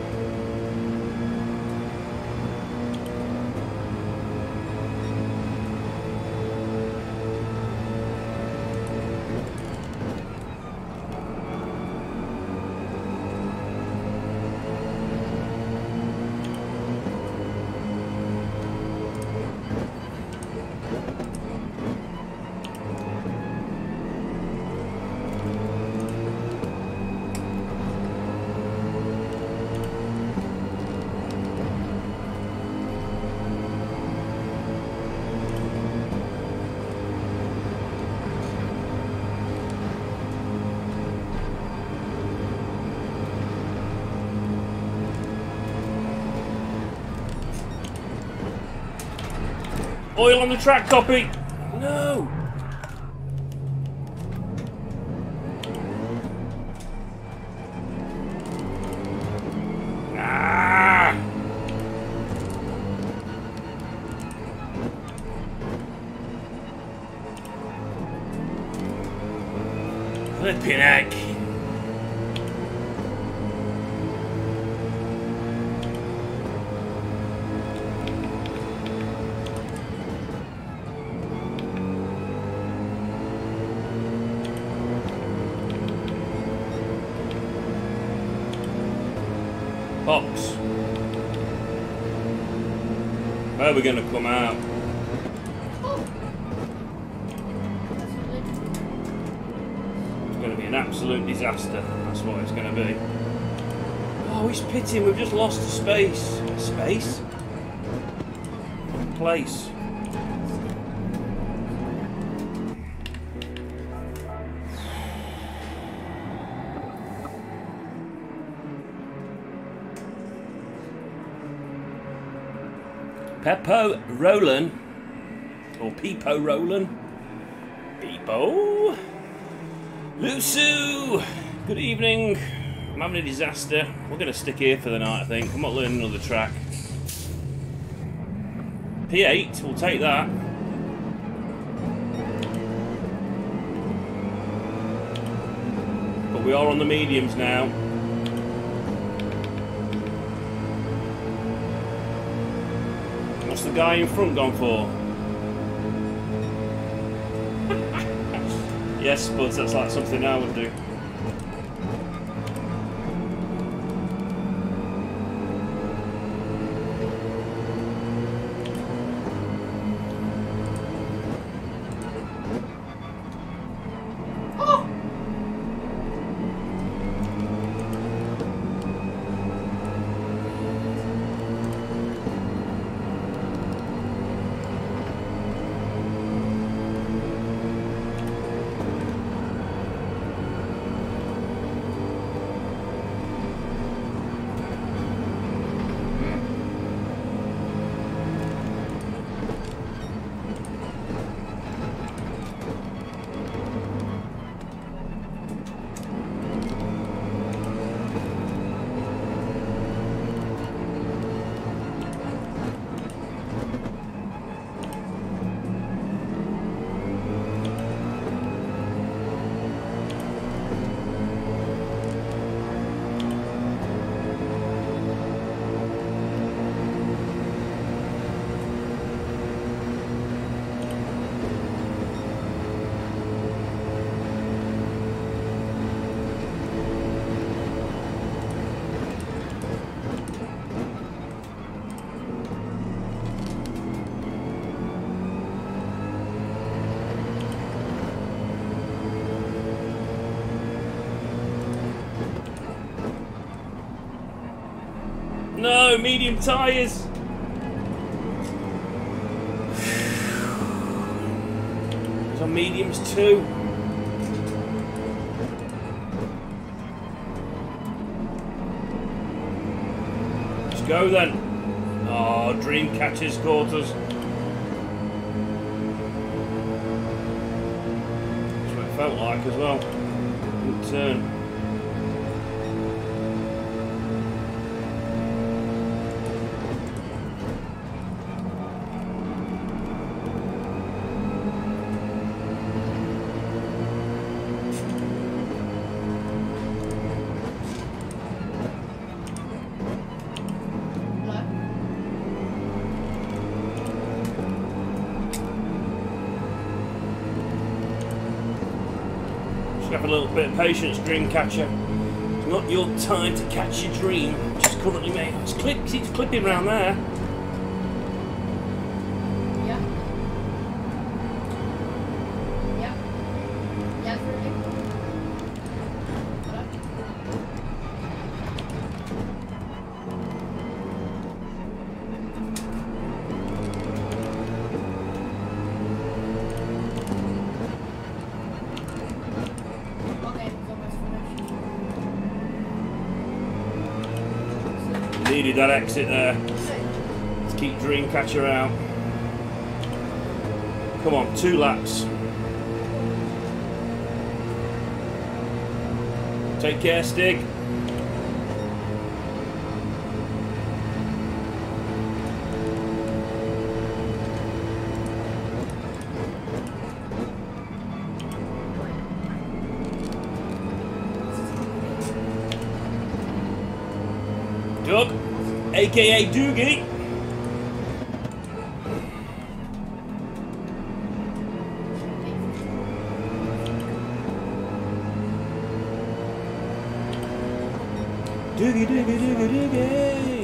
Oil on the track, copy. No. Ah. Flipping heck. Box. Where are we going to come out? Oh. It's going to be an absolute disaster. That's what it's going to be. Oh, he's pitting. We've just lost a space. Space? place. Peppo Roland, or Peepo Roland. Peepo. Lusu, good evening. I'm having a disaster. We're going to stick here for the night, I think. I'm not learning another track. P eight, we'll take that. But we are on the mediums now. What's the guy in front gone for? Yes, but that's like something I would do. No, medium tyres. It's on mediums too. Let's go then. Oh, dream catches caught us. That's what it felt like as well. Good turn. Have a little bit of patience, dream catcher. It's not your time to catch your dream, which is currently made. It's, clip, it's clipping around there. Yeah. Yeah. Yeah, it's really good. Needed that exit there. Let's keep Dreamcatcher out. Come on, two laps. Take care, Stig. Doug, aka Doogie. Doogie, doogie, doogie, doogie.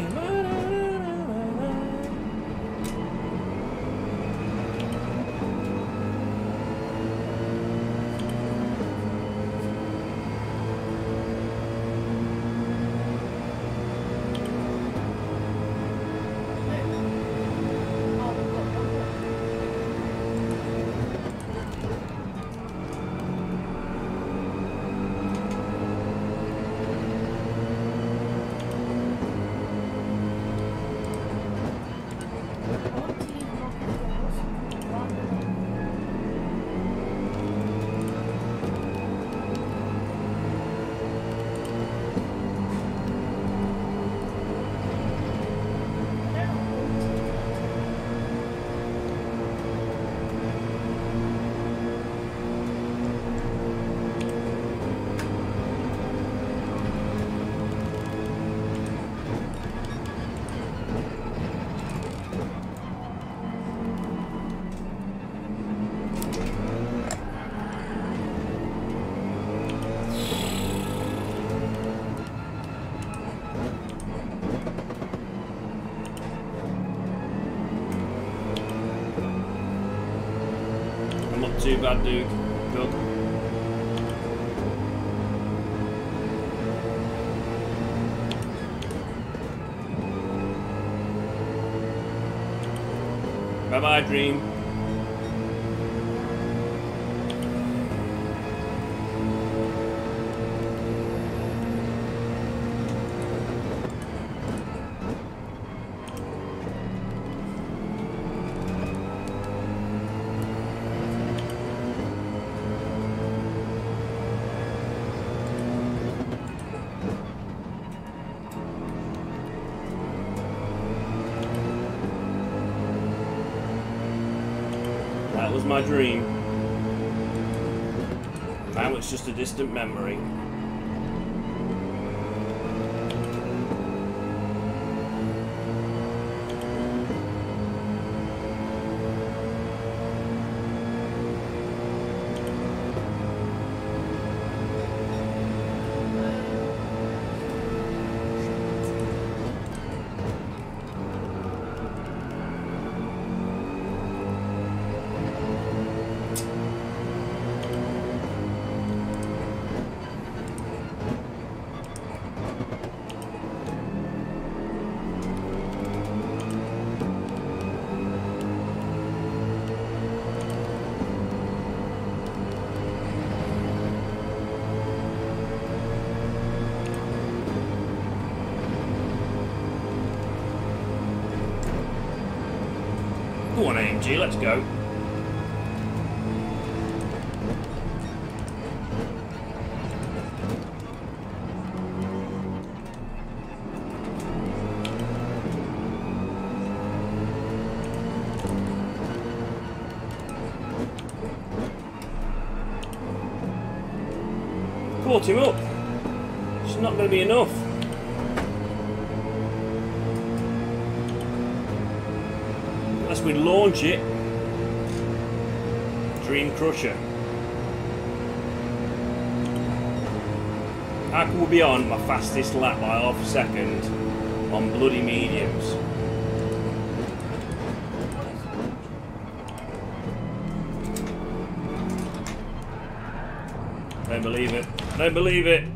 too bad, Duke. Good. Bye bye, Dream. That was my dream. Now it's just a distant memory. Go on, A M G, let's go. Caught him up. It's not going to be enough. Unless we launch it. Dream Crusher. How can we be on my fastest lap by half a second on bloody mediums? Don't believe it. Don't believe it.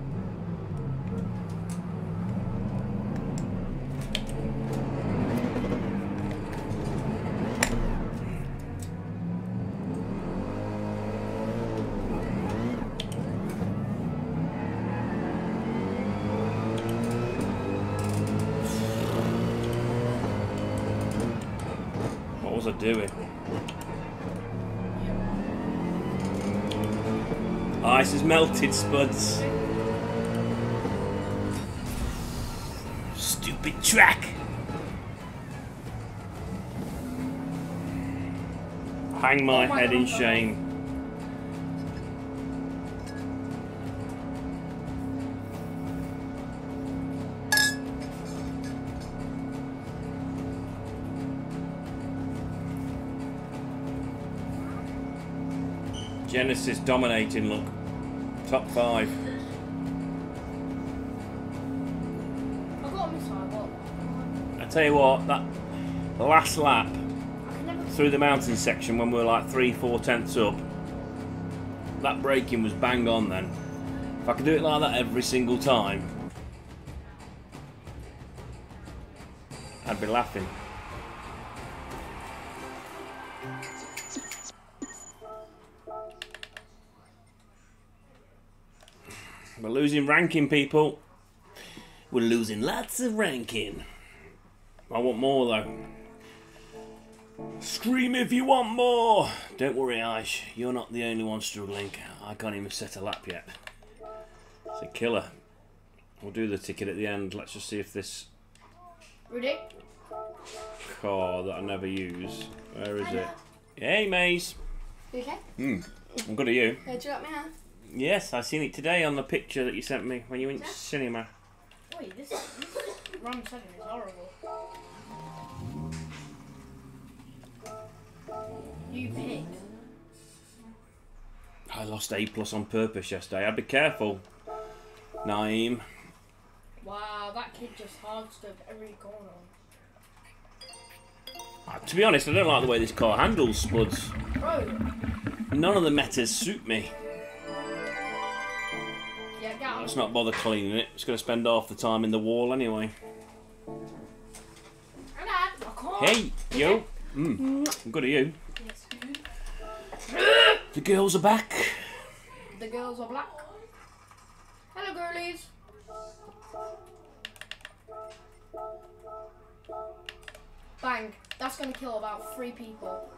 What was I doing? Ice has melted, Spuds. Stupid track. Hang my Oh my head God, in oh my shame. Genesis dominating, look. Top five. I got a missile, what? I tell you what, that last lap I can never through the mountain section when we were like three, four tenths up, that braking was bang on then. If I could do it like that every single time, I'd be laughing. We're losing ranking, people. We're losing lots of ranking. I want more, though. Scream if you want more. Don't worry, Ice. You're not the only one struggling. I can't even set a lap yet. It's a killer. We'll do the ticket at the end. Let's just see if this Ready? car that I never use. Where is it? Hey, Maze. You okay? Hmm. I'm good at you. Uh, do you like me now? Yes, I seen it today on the picture that you sent me when you went to Yeah. cinema. Wait, this, this run seven is horrible. You picked. I lost A plus on purpose yesterday. I'd be careful, Naeem. Wow, that kid just hard stubbed every corner. Uh, to be honest, I don't like the way this car handles, Spuds. Bro, None of the metas suit me. Yeah, get on. Let's not bother cleaning it. It's going to spend half the time in the wall anyway. Hey, yo. Mm. I'm good at you. Yes, good. The girls are back. The girls are black. Hello, girlies. Bang. That's going to kill about three people.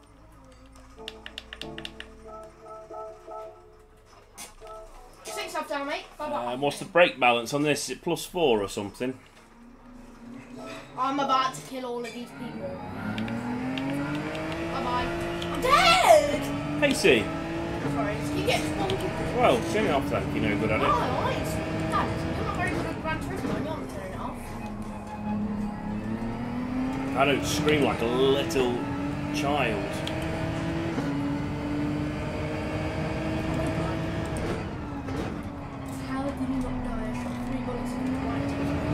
Six health down, mate. Bye bye. Um, what's the brake balance on this? Is it plus four or something? I'm about to kill all of these people. Bye bye. I'm dead! Pacey. Sorry, you get spunky. Well, turn it off then, if you're no good at Oh, it. nice. Dad, you're not very good at Gran Turismo, you're not turning it off. I don't scream like a little child. How did you not die? I shot three bullets in the right.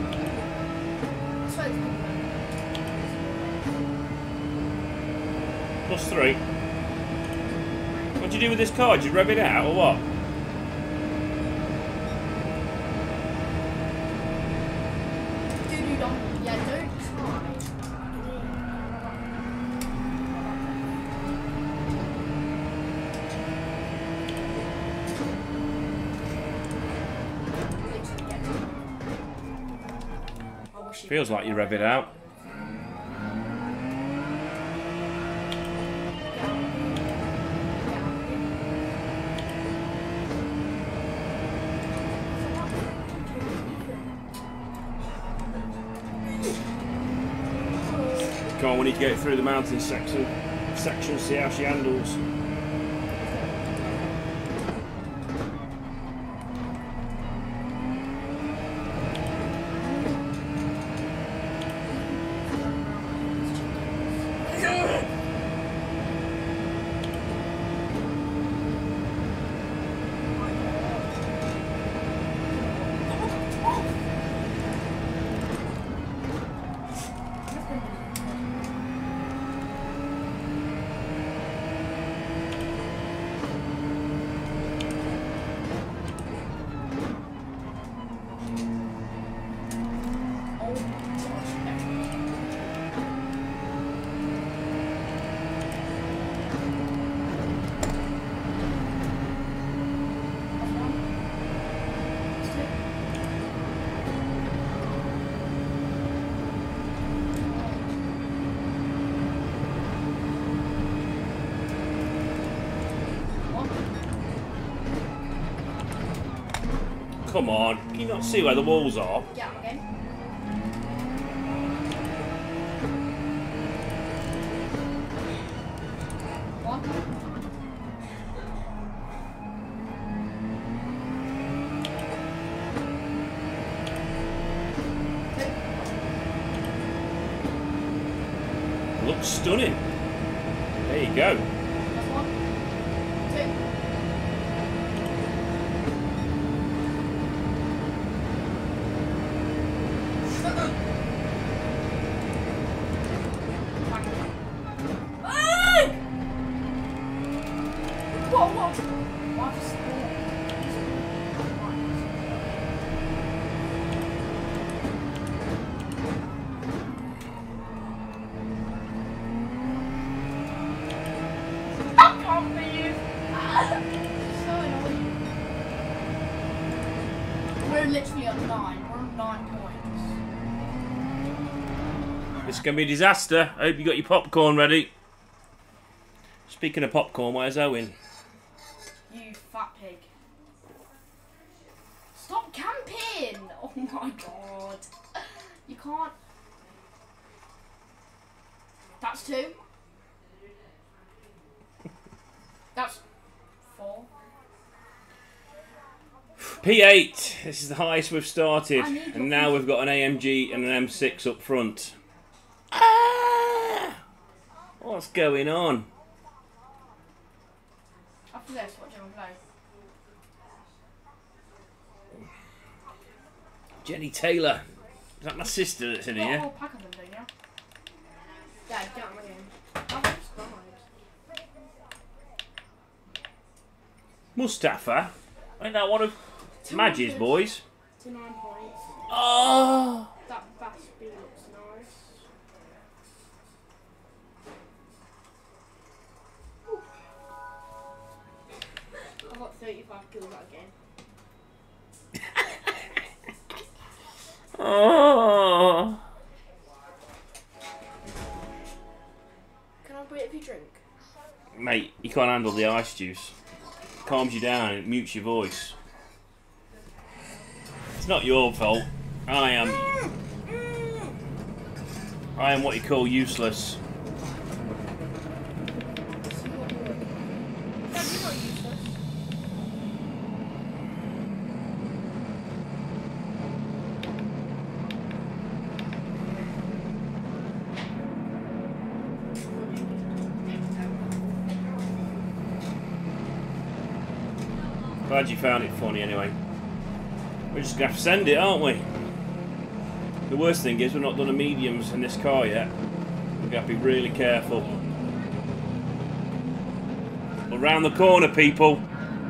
So Plus three. What'd you do with this car? Did you rev it out or what? Dude, you don't. Yeah, don't try. Feels like you rev it out. Come on, we need to get through the mountain section. Section, see how she handles. Come on, can you not see where the walls are? Yeah, okay. One. Two. Looks stunning. There you go. That's one. Two. Whoa, whoa! What's I can't believe. So annoying. We're literally on nine. We're on nine points. It's going to be a disaster. I hope you got your popcorn ready. Speaking of popcorn, where's Owen? You fat pig. Stop camping! Oh my god. You can't. That's two. That's four. P eight. This is the highest we've started. I need your And now we've got an A M G and an M six up front. Ah! What's going on? After this, what do you want to play? Jenny Taylor. Is that my sister that's in Got a here? whole pack of them, don't you? Yeah, get on the game. I've subscribed. Mustafa? Ain't that one of Madge's boys? To nine points. Oh! That Bassby looks nice. I've got thirty-five kills that game. Oh! Can I break if you drink? Mate, you can't handle the ice juice. It calms you down and it mutes your voice. It's not your fault. I am... I am what you call useless. Dad, you're not useless. Glad you found it funny anyway. We're just going to have to send it, aren't we? The worst thing is we've not done a mediums in this car yet. We're going to have to be really careful. Around the corner, people.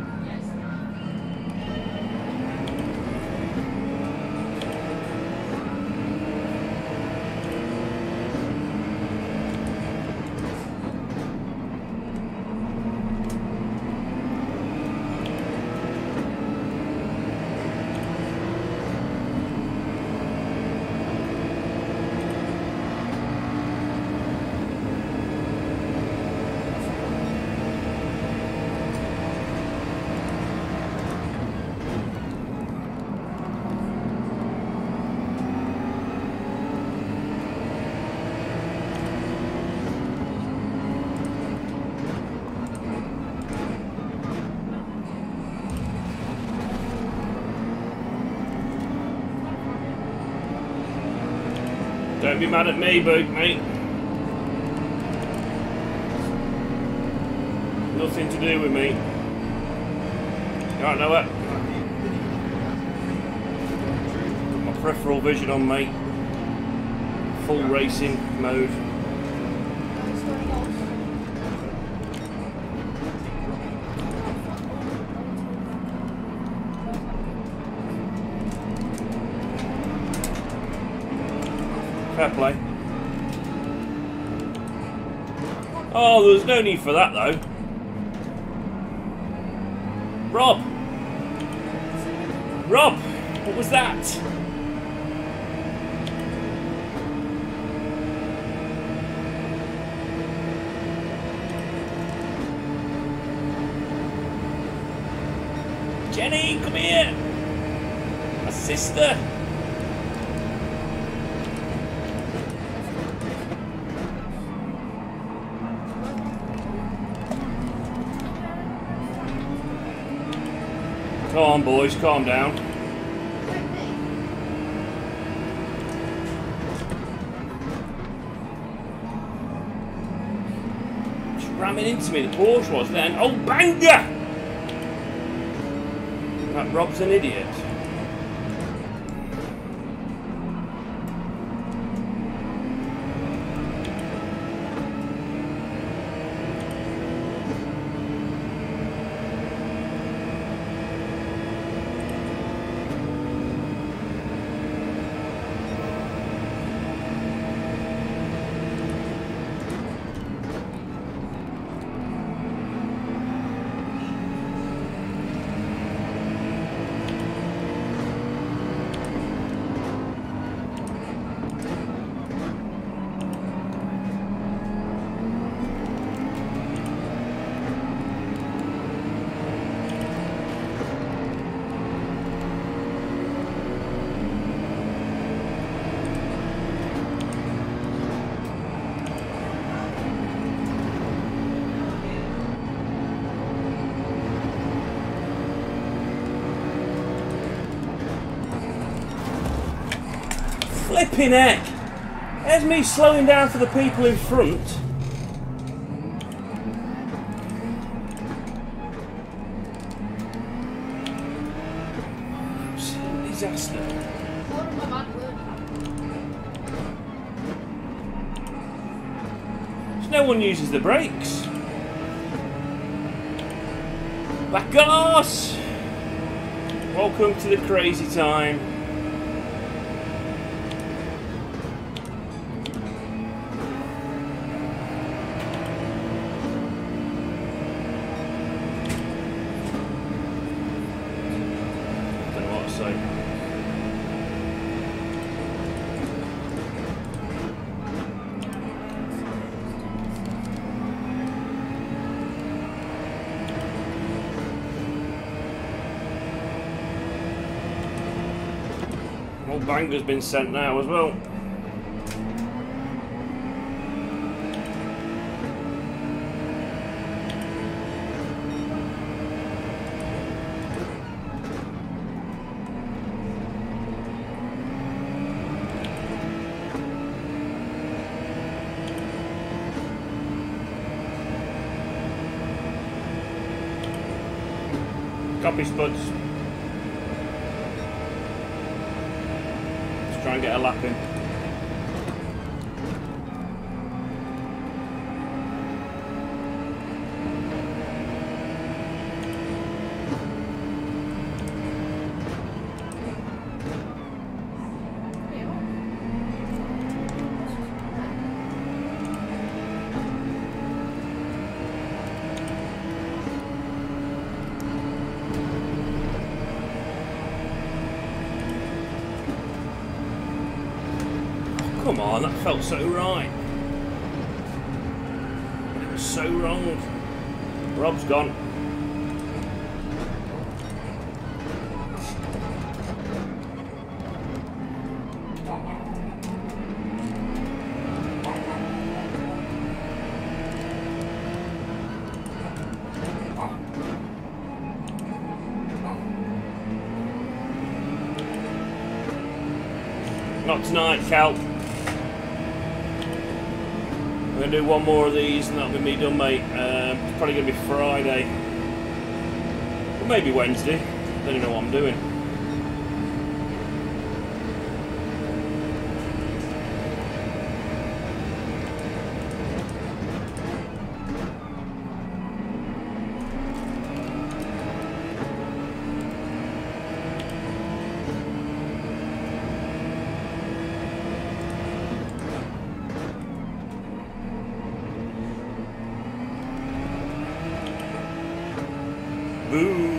Don't be mad at me, Boot, mate. Nothing to do with me. Right, know what? Got my peripheral vision on, mate. Full racing mode. Fair play. Oh, there was no need for that though. Rob! Rob! What was that? Jenny, come here! My sister! Come on, boys, calm down. Just ramming into me, the Porsche was then. Oh, banger! That Rob's an idiot. Flipping heck! There's me slowing down for the people in front. Absolute disaster. No one uses the brakes. Bacos! Welcome to the crazy time. Don't know what to say. Old banger's been sent now as well. Copy, Spuds. Try and get a lap in. Come on, that felt so right. It was so wrong. Rob's gone. Not tonight, Cal. I'm going to do one more of these and that'll be me done, mate. Um, it's probably going to be Friday. Or maybe Wednesday. I don't even know what I'm doing. Boo!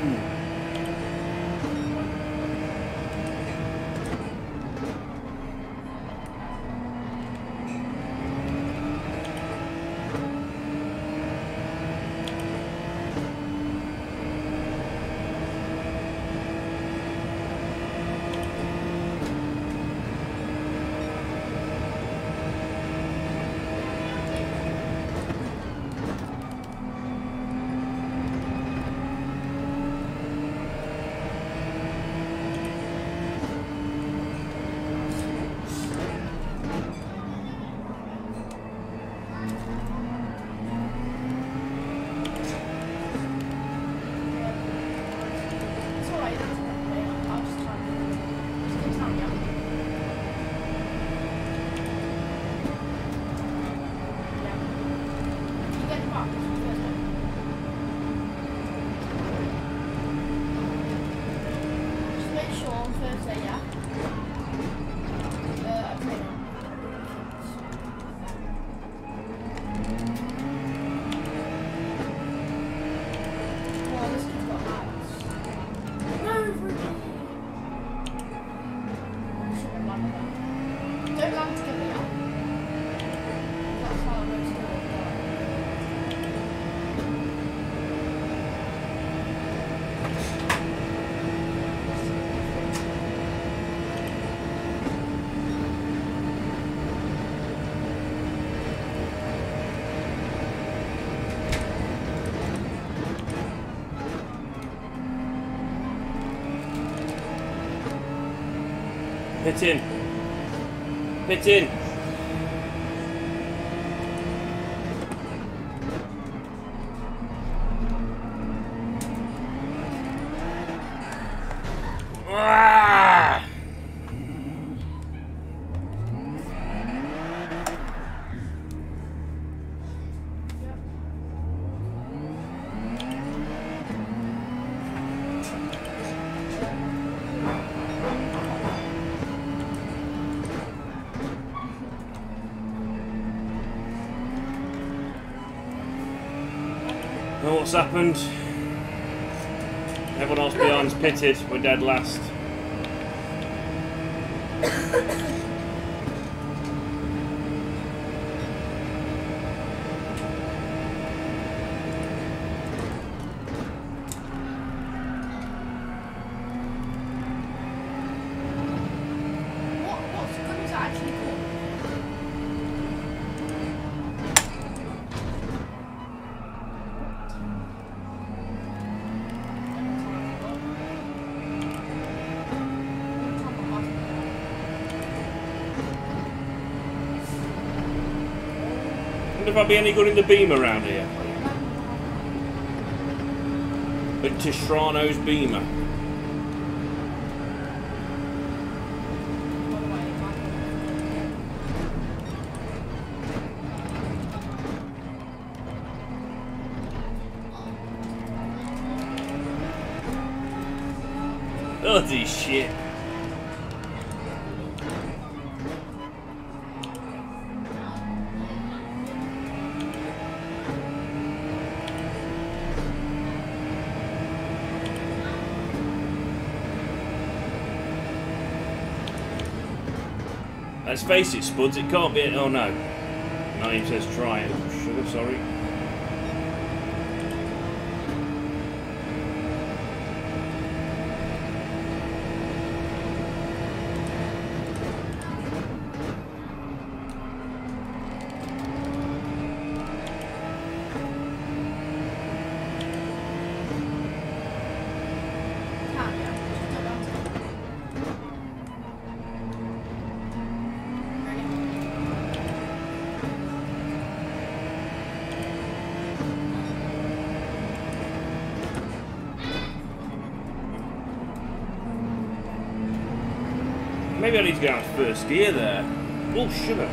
Hit in. Hit in. Ah! Well, what's happened? Everyone else behind's pitted. We're dead last. What, what's good is actually cool? I wonder if I'd be any good in the beam around here. Like Tishrano's beamer. Bloody shit. Let's face it, Spuds, it can't be. Oh no. Nine says try it. Sugar, sorry. Maybe I need to go out first gear there. Oh, sugar.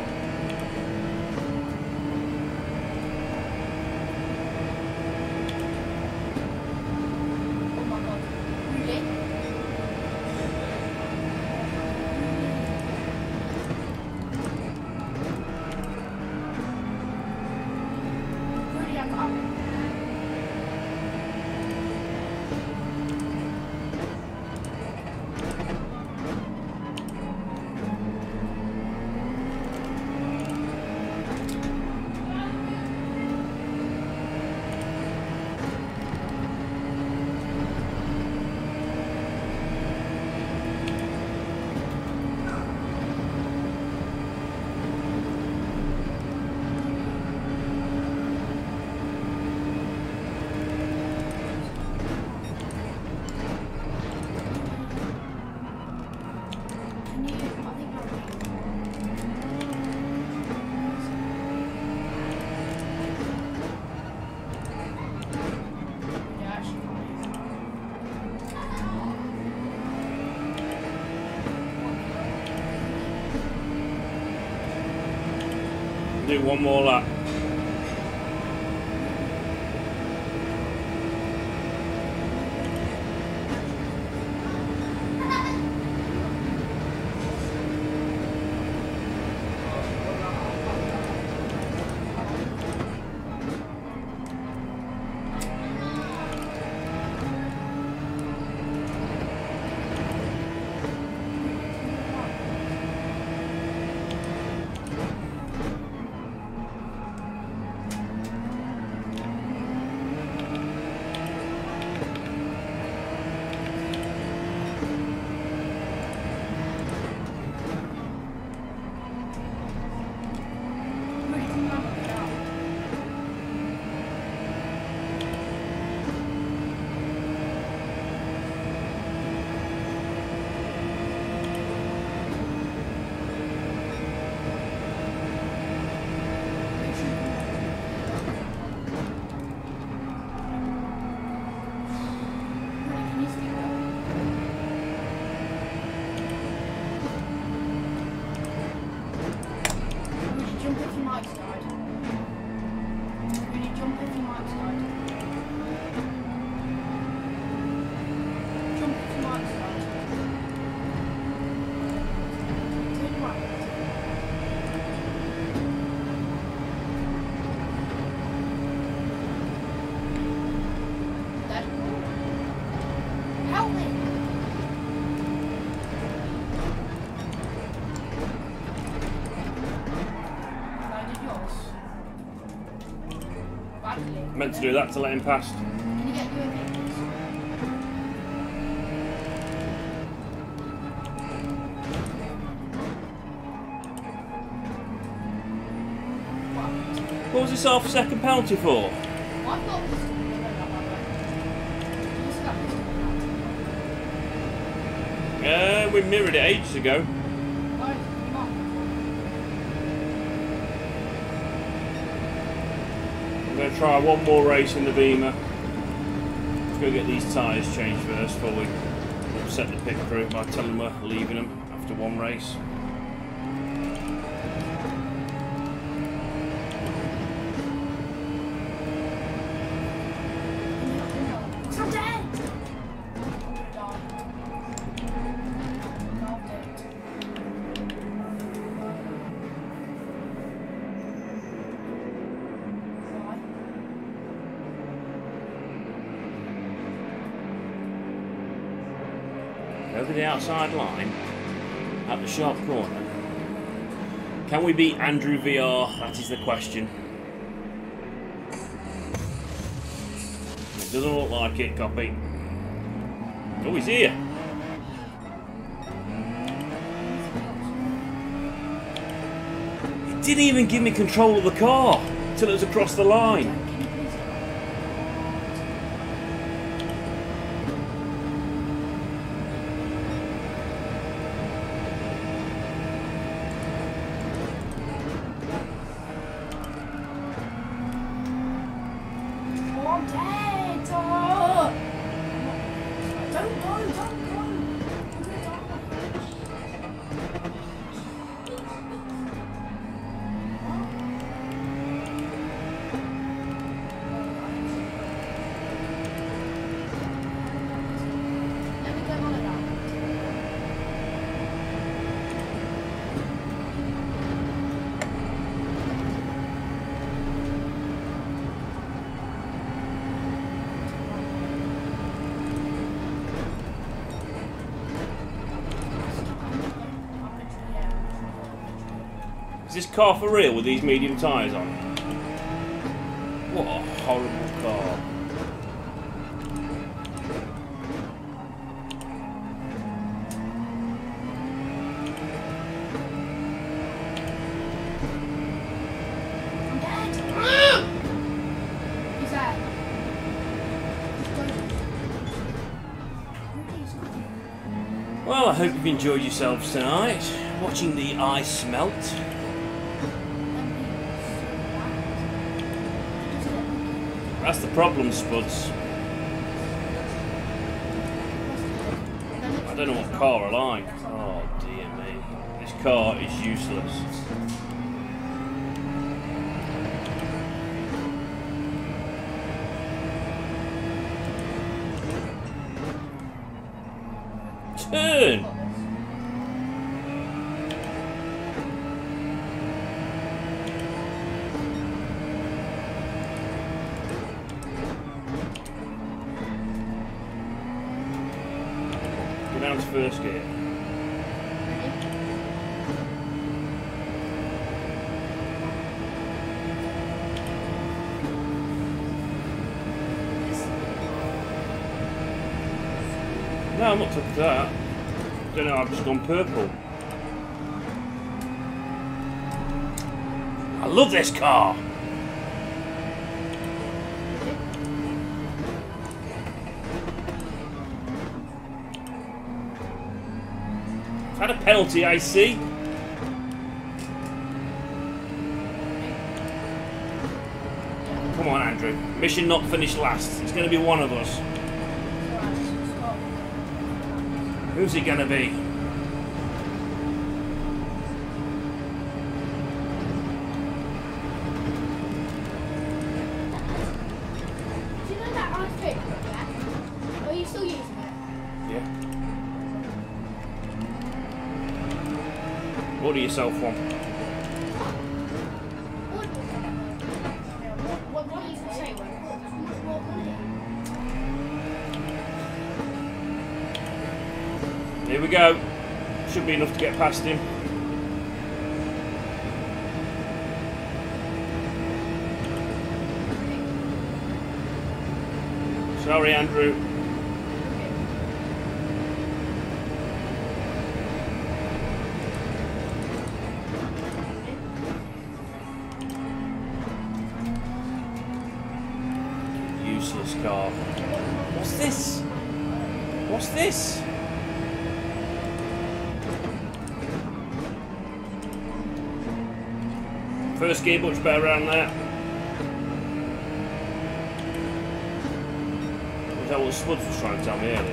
Oh my god. Really? Really, I can't. Do one more lap. Meant to do that to let him past. Can you get you a bit? What was this half second penalty for? I've got this. Uh, we mirrored it ages ago. I'm going to try one more race in the Beamer. Let's go get these tyres changed first before we upset the pit crew by telling them we're leaving them after one race. Over the outside line, at the sharp corner. Can we beat Andrew V R? That is the question. It doesn't look like it, copy. Oh, he's here. He didn't even give me control of the car till it was across the line. Is this car for real with these medium tyres on? What a horrible car. Well, I hope you've enjoyed yourselves tonight, watching the ice melt. That's the problem, Spuds. I don't know what car I like. Oh dear me. This car is useless. Turn! Down to first gear. No, I'm not took that. I don't know, I've just gone purple. I love this car! Had a penalty, I see. Come on, Andrew. Mission not finished last. It's going to be one of us. Who's it going to be? Do you know that ice tape there? Are you still using it? Yeah. Order yourself one. What do you say? Here we go. Should be enough to get past him. Sorry, Andrew. Useless car. What's this? What's this? First gear much better around there. Was that what Spuds was trying to tell me earlier?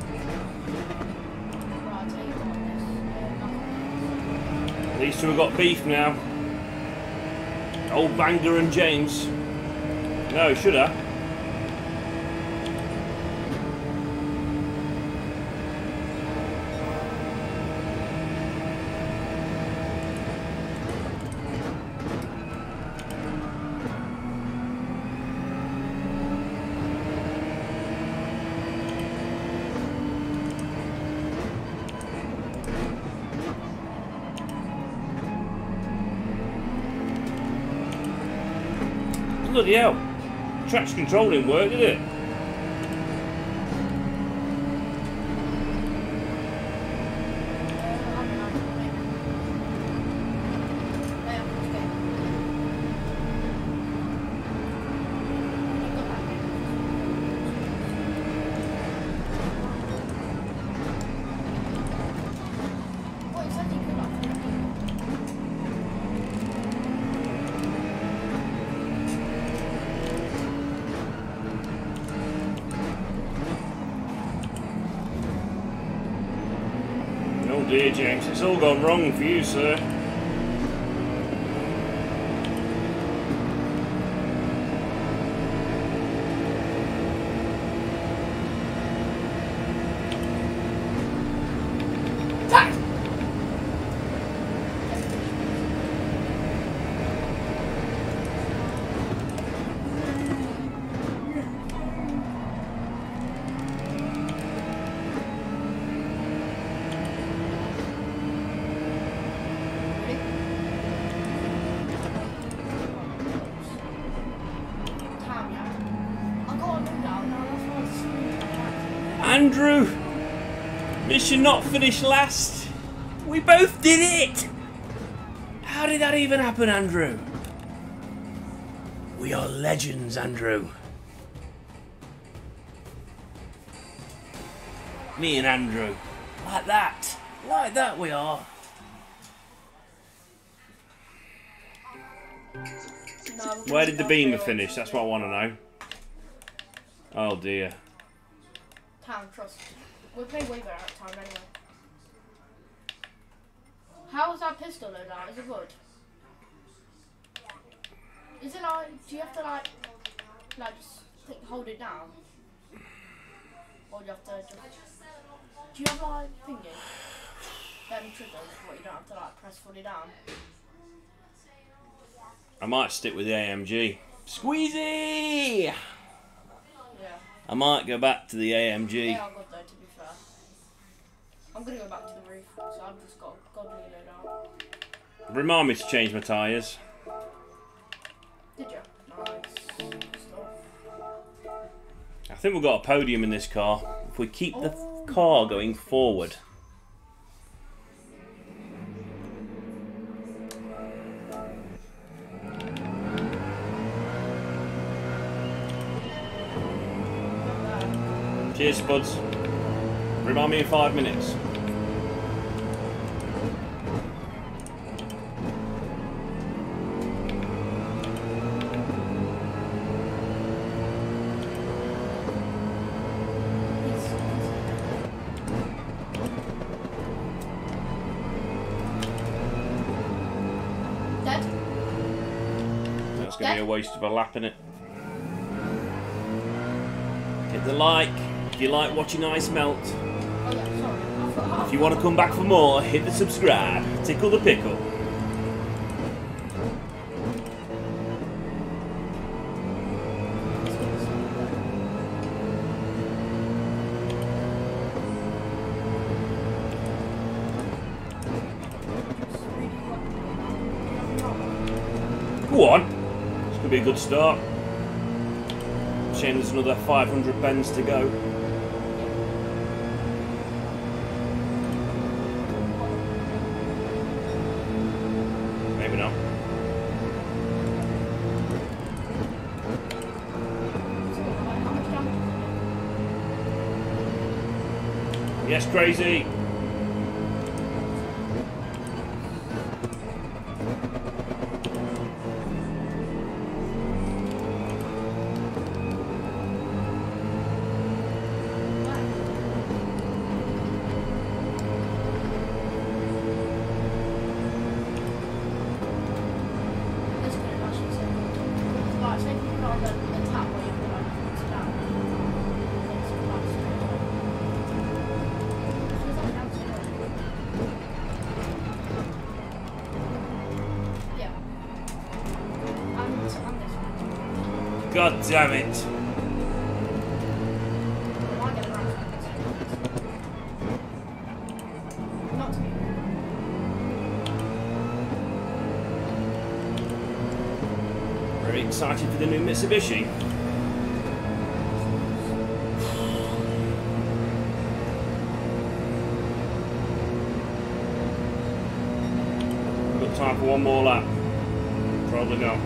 These two have got beef now. Old Banger and James. No, should I? Bloody hell. Traction control didn't work, did it? Oh dear, James, it's all gone wrong for you, sir. Andrew, mission not finished last. We both did it. How did that even happen, Andrew? We are legends, Andrew. Me and Andrew. Like that. Like that we are. No, Where did the beamer finish? That's what I want to know. Oh dear. Town, trust. We'll play way better at time anyway. How is that pistol load out? Is it good? Is it like, do you have to like, like just think, hold it down? Or do you have to just, do you have like thingy? Them triggers where you don't have to like press fully down? I might stick with the A M G. Squeezy! Yeah. I might go back to the A M G. They are good though, to be fair. I'm gonna go back to the roof, so I've just got got to reload out. Remind me to change my tyres. Did you? Nice stuff. I think we've got a podium in this car. If we keep the Oh. car going forward. Cheers, Spuds. Remind me in five minutes. Dead? That's going to be a waste of a lap in it. Hit the like if you like watching ice melt. Oh yeah, sorry. I forgot. If you want to come back for more, hit the subscribe. Tickle the pickle. Go on. This could be a good start. Shame there's another five hundred bends to go. Maybe not. Yes, crazy. God damn it. Very excited for the new Mitsubishi. Got time for one more lap. Probably not.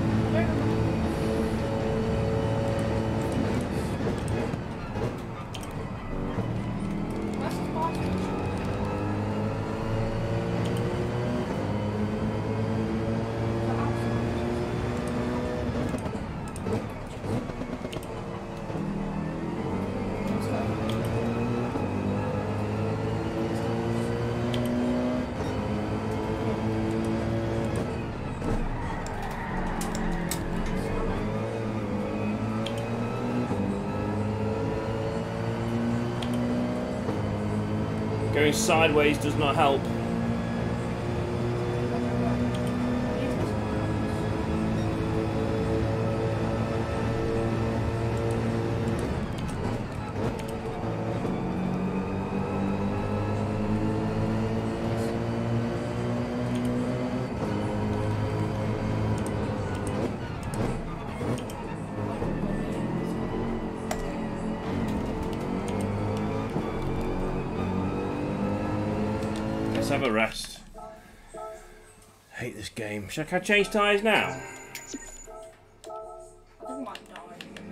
Going sideways does not help. Let's have a rest. Hate this game. Should I change tyres now? I think might die.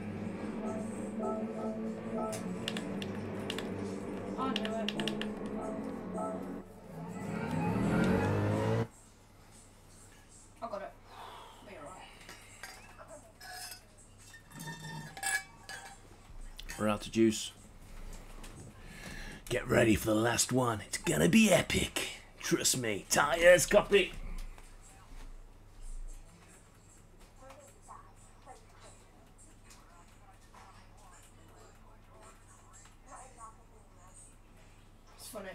I knew it. I got it. Be alright. We're out of juice. Get ready for the last one. It's gonna be epic. Trust me. Tyres, copy. It's funny.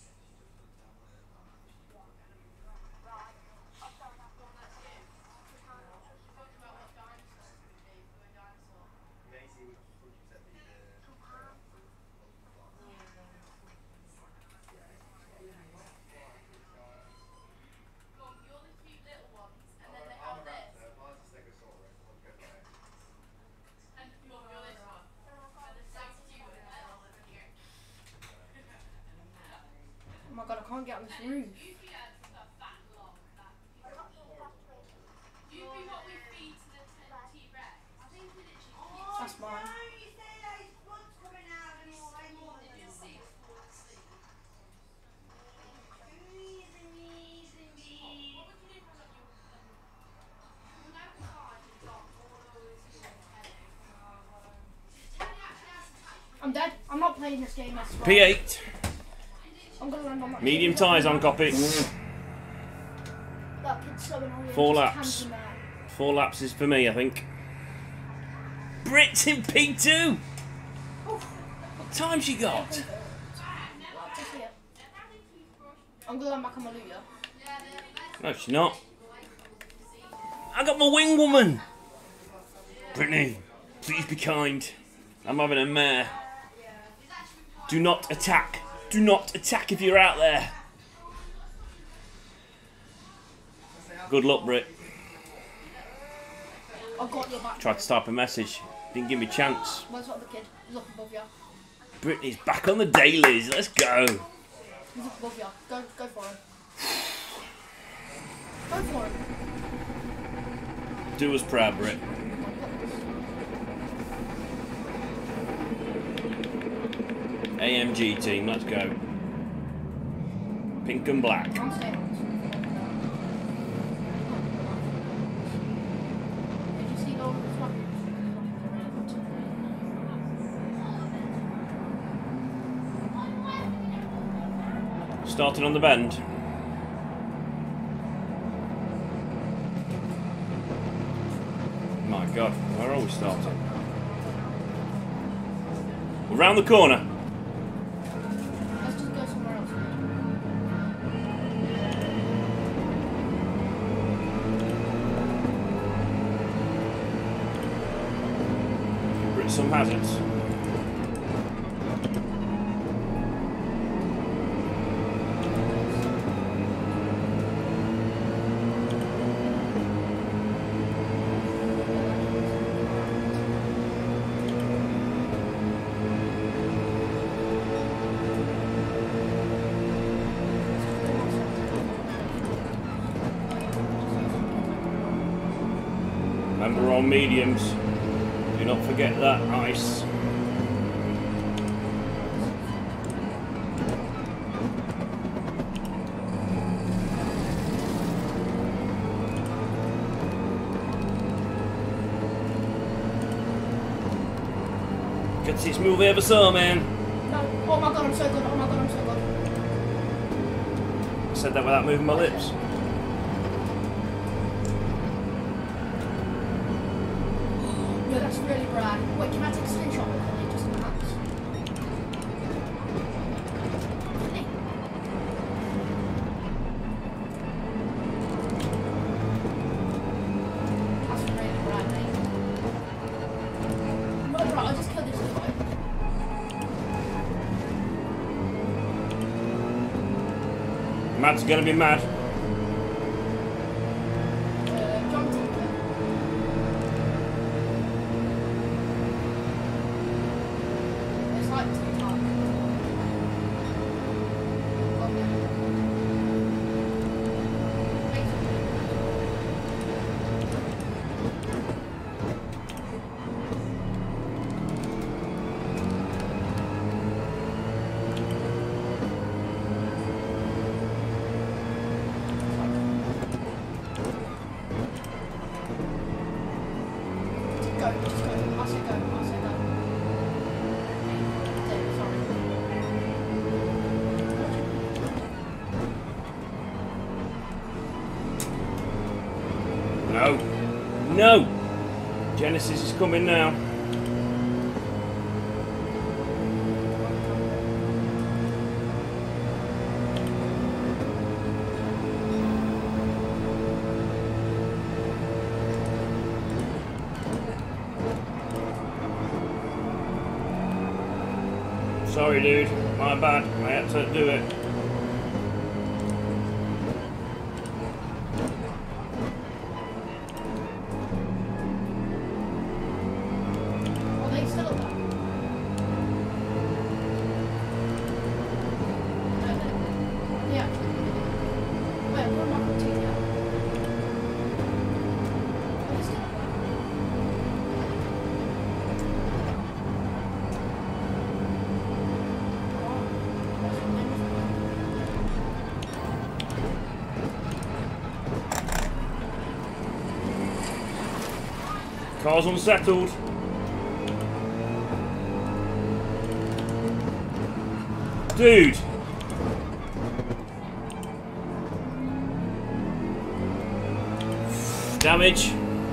Oh my god, I can't get on this roof. That's mine. I'm dead. I'm not playing this game. I swear. P eight. I'm gonna land on that. Medium tyres on copy. That kid's so annoying. Four Just laps. hands in there. Four laps is for me, I think. Brits in P two. What time she got? I'm gonna land back on my Luya. No, she's not. I got my wing woman. Brittany, please be kind. I'm having a mare. Do not attack. Do not attack if you're out there. Good luck, Brit. I've got your back. Tried to type a message. Didn't give me a chance. Where's the other kid? He's up above you. Brittany's back on the dailies. Let's go. He's up above you. Go, go for him. Go for him. Do us proud, Britt. A M G team, let's go. Pink and black. I'm staying on. Did you see all of the flags? Starting on the bend. My God, where are we starting? We're round the corner. Let's just go somewhere else. Brit some hazards. Remember, we're on mediums. Do not forget that ice. Get this movie ever saw, man. No. Oh my God, I'm so good. Oh my God, I'm so good. I said that without moving my lips. Yeah, that's really rad. Wait, can I take a screenshot of it just in the house? Really? That's really rad, mate. No, right, I'll just kill this guy. Mad's gonna be mad. No. No! Genesis is coming now. Sorry, dude. My bad. I had to do it. Car's unsettled. Dude! Damage.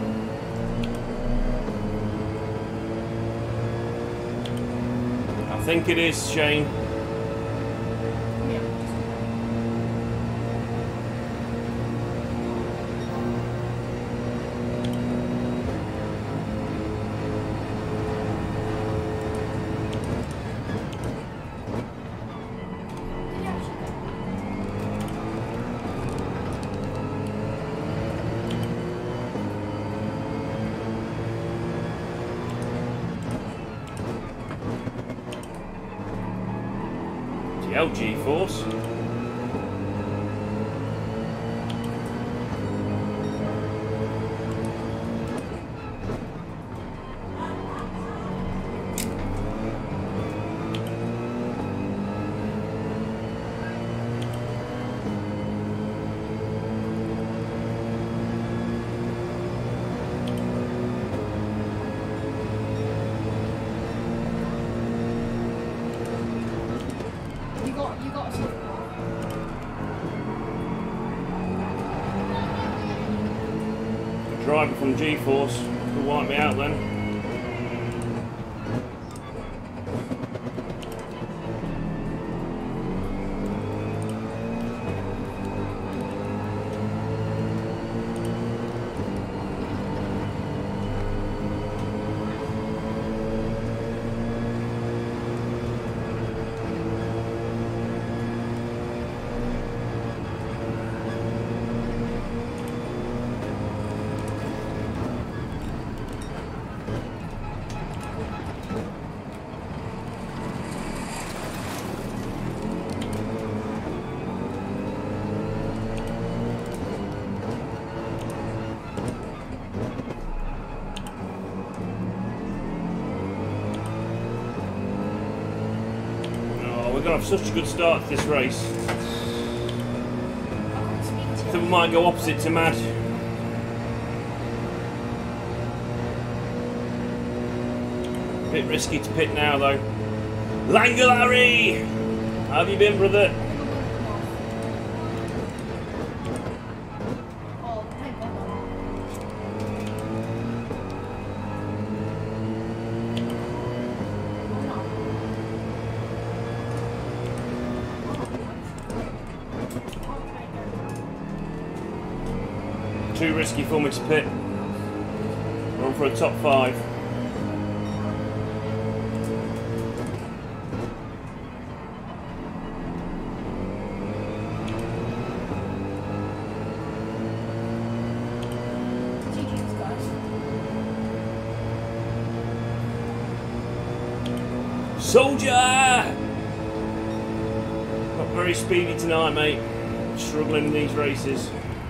I think it is, Shane. L G Force. You got, you got a silver car. The driver from G-Force will wipe me out then. We're going to have such a good start to this race. I think we might go opposite to Mad. Bit risky to pit now though. Langalari! How have you been, brother? Oh, thank God. Too risky for me to pit. Run for a top five. Soldier! Not very speedy tonight, mate. Struggling in these races.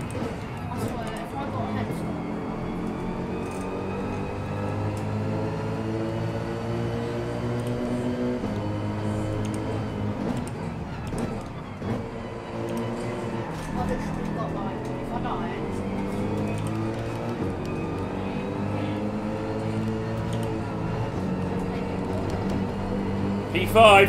P five.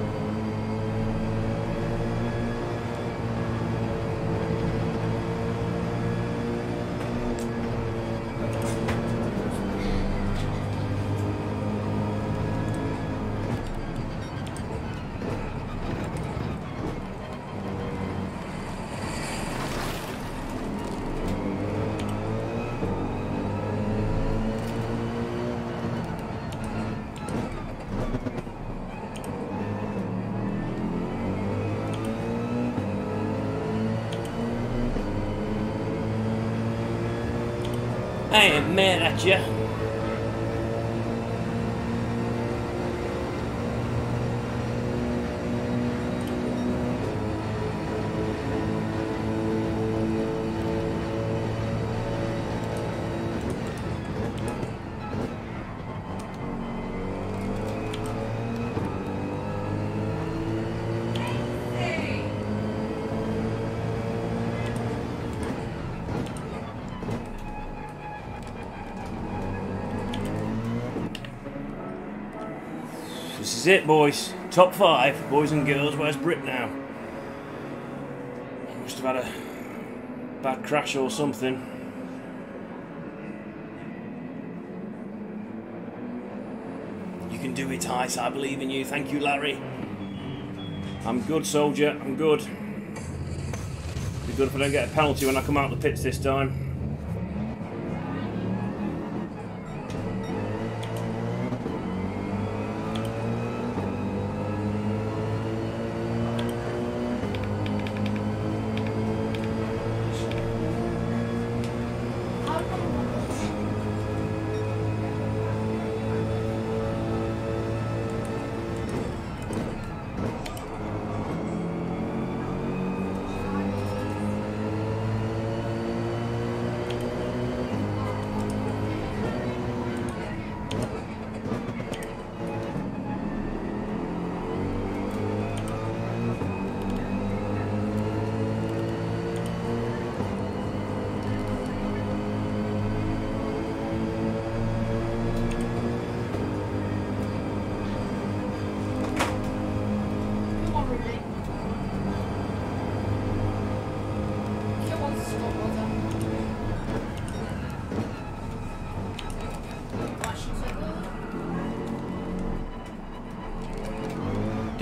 I ain't mad at you. This is it, boys. Top five, boys and girls. Where's Brit now? Must have had a bad crash or something. You can do it, Ice. I believe in you. Thank you, Larry. I'm good, soldier. I'm good. Be good if I don't get a penalty when I come out of the pits this time.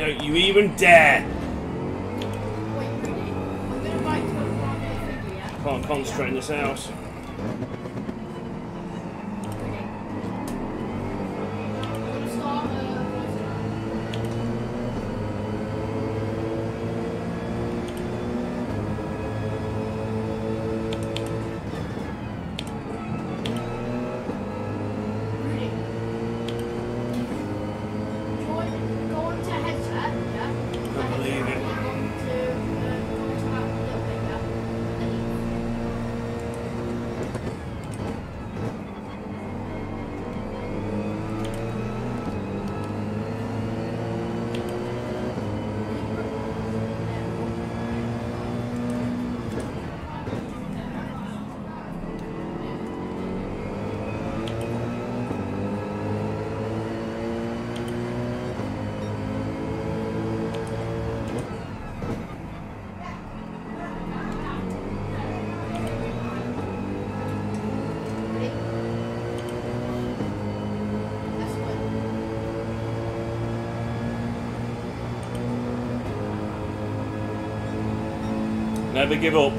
Don't you even dare! Wait, really? I'm gonna write to a figure, yeah? Can't concentrate in this house. Really? I'm gonna start a voice line. Really? Join, go on to headset, yeah? Can't believe it. Go on to, uh, go on to that little bit, yeah? And then you- Ready? That's good. Never give up.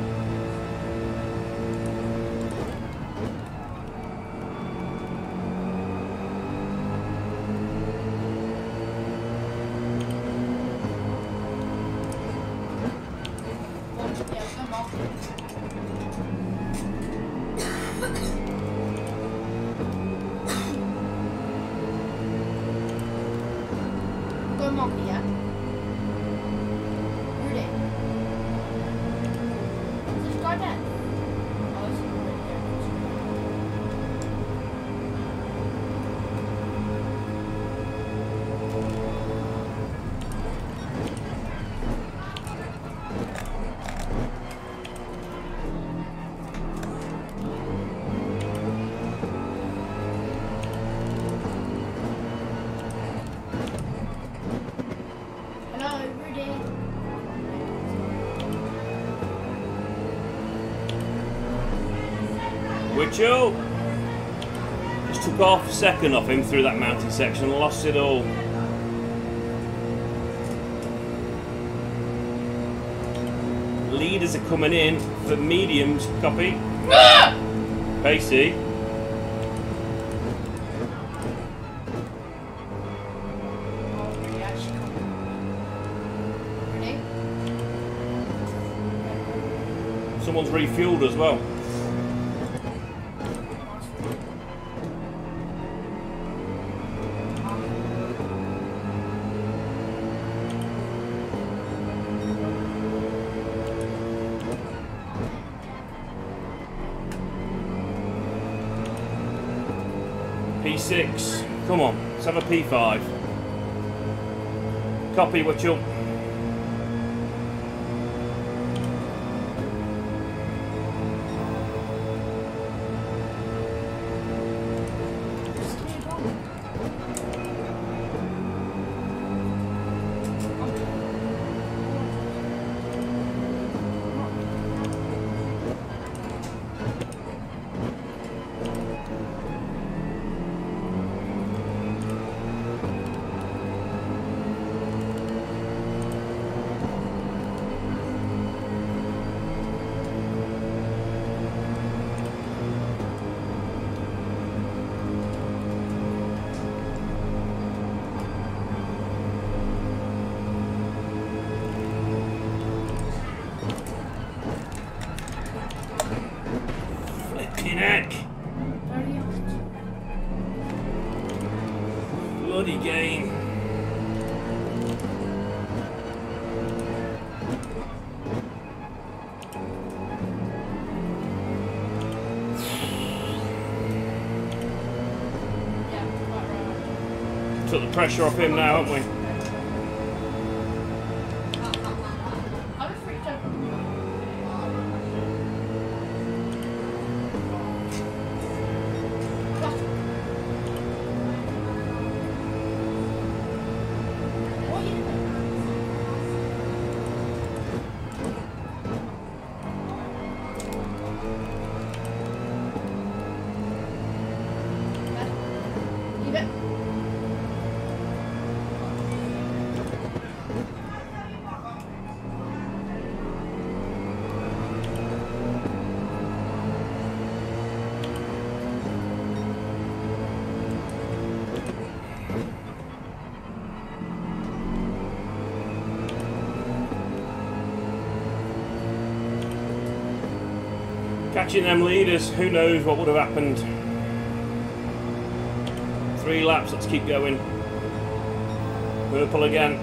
One, yeah, come on. Go monkey, yeah? Ready? Just go down. Oh, it's already there. Hello, Rudy. Witcho! Just took half a second off him through that mountain section and lost it all. Leaders are coming in for mediums, copy. Pacey. Oh, Rudy, actually come. Ready? Someone's refueled as well. P six. Come on, let's have a P five. Copy, Witchell. Just give me a ball. Flipping heck. Very often. Bloody game. Yeah, quite right. Took the pressure off him now, haven't we? I was freaked out. What are you doing? Leave it. Catching them leaders, who knows what would have happened. Three laps, let's keep going. Purple again.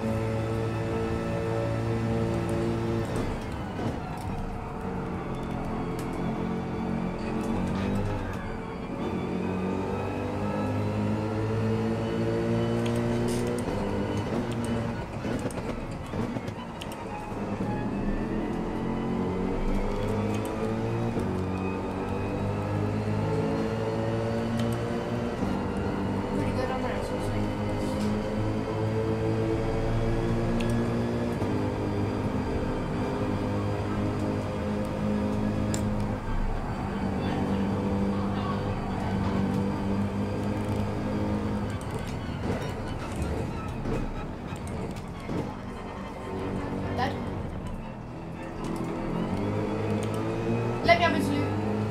Let me have his loot.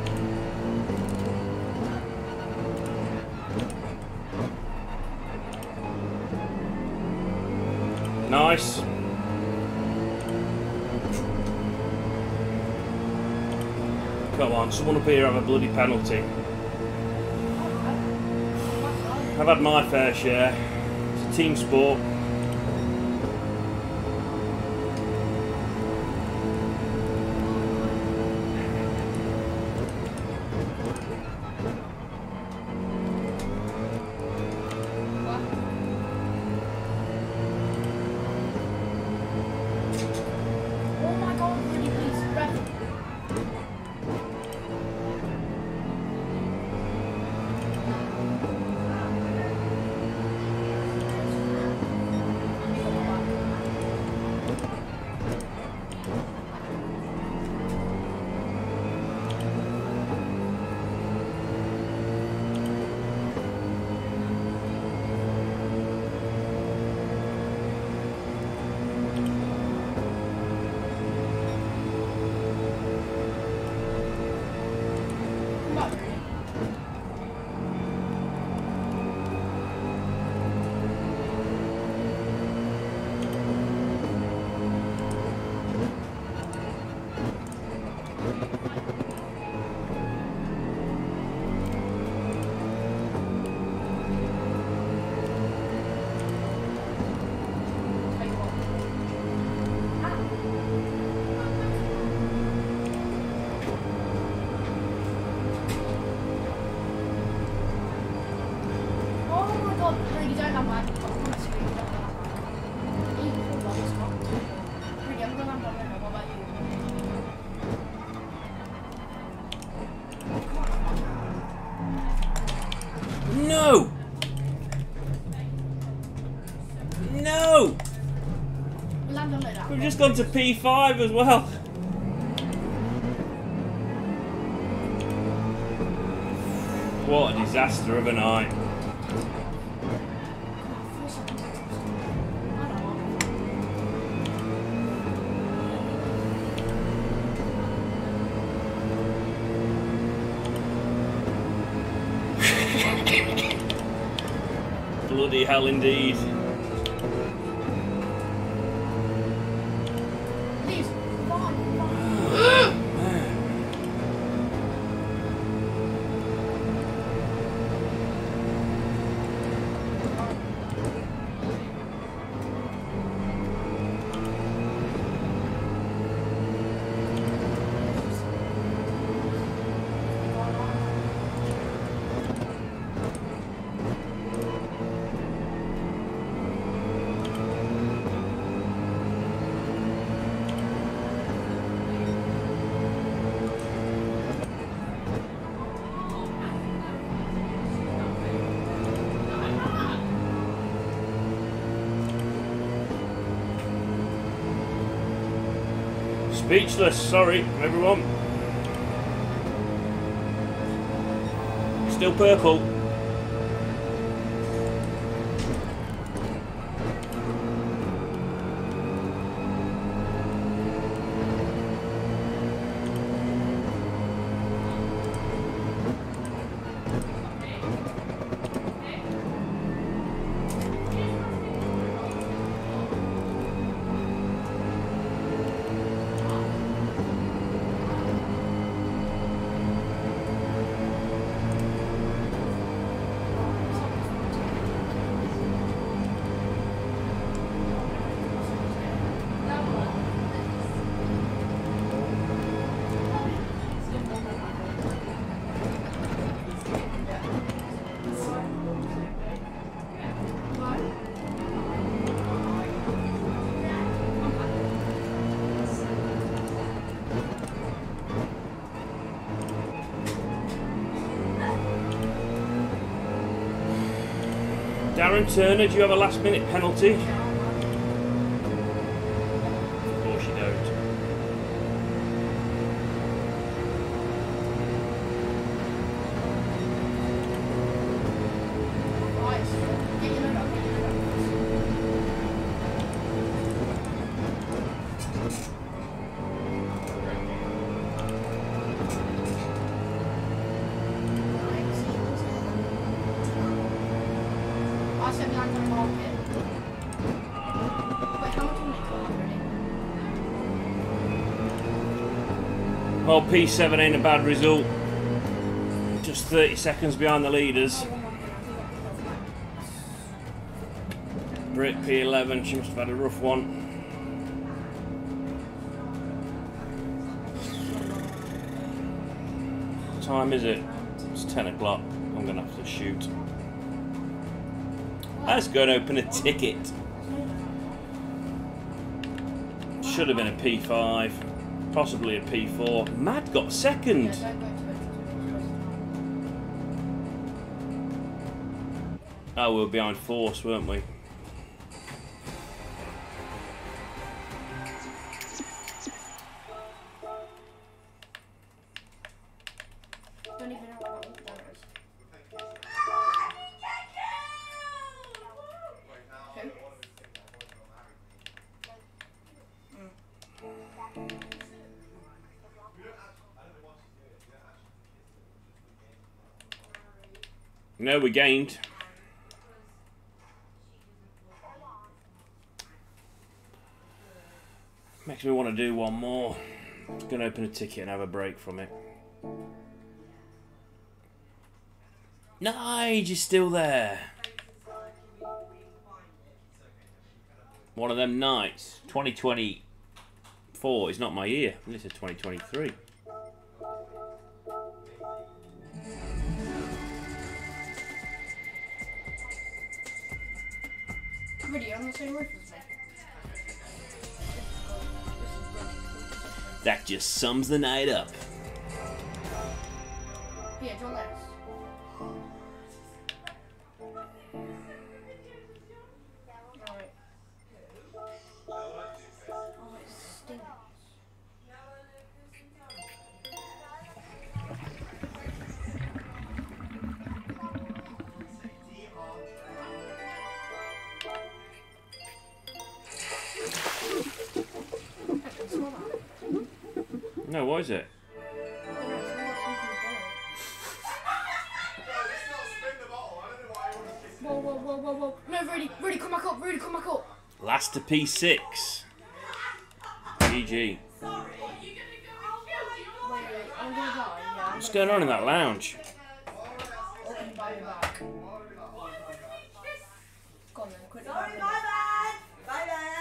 Nice. Come on, someone up here have a bloody penalty. I've had my fair share. It's a team sport. No! No! We've just gone to P five as well. What a disaster of a night. Bloody hell indeed. Speechless, sorry everyone. Still purple. Darren Turner, do you have a last minute penalty? Of course you don't. Well, P seven ain't a bad result. Just thirty seconds behind the leaders. Brit P eleven, she must have had a rough one. What time is it? It's ten o'clock. I'm going to have to shoot. Let's go and open a ticket. Should have been a P five. Possibly a P four. Mad got second. Oh, we were behind Force, weren't we? Don't even know what that is. Who? No, we gained. Makes me want to do one more. I'm going to open a ticket and have a break from it. Nige is still there. One of them nights. twenty twenty-four is not my year. This is twenty twenty-three. Really, on the same roof as me. That just sums the night up. Here, John Lex. Alright. Oh, it stinks. No, what is it? Whoa, whoa, whoa, whoa, whoa. No, Rudy, Rudy, come back up, Rudy, come back up. Last to P six. G G. Wait, wait, I'm gonna die, yeah. What's going on in that lounge? Open by your back. Go on then, quickly. Sorry, my bad! My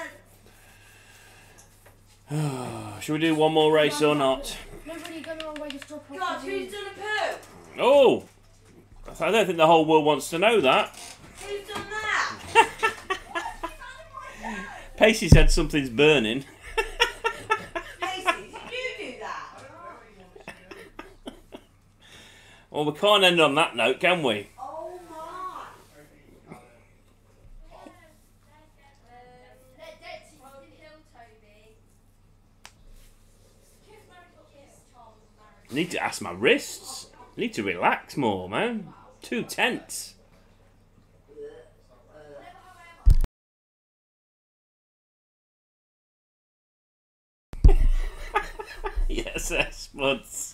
bad! Should we do one more race or not? No, Rudy, go the wrong way, just drop off. God, the who's done a poo? Oh! I don't think the whole world wants to know that. Who's done that? Pacey said something's burning. Casey, did you do that? Well, we can't end on that note, can we? Oh my! I need to ask my wrists. I need to relax more, man. Too tense. Yes, yes, Spuds.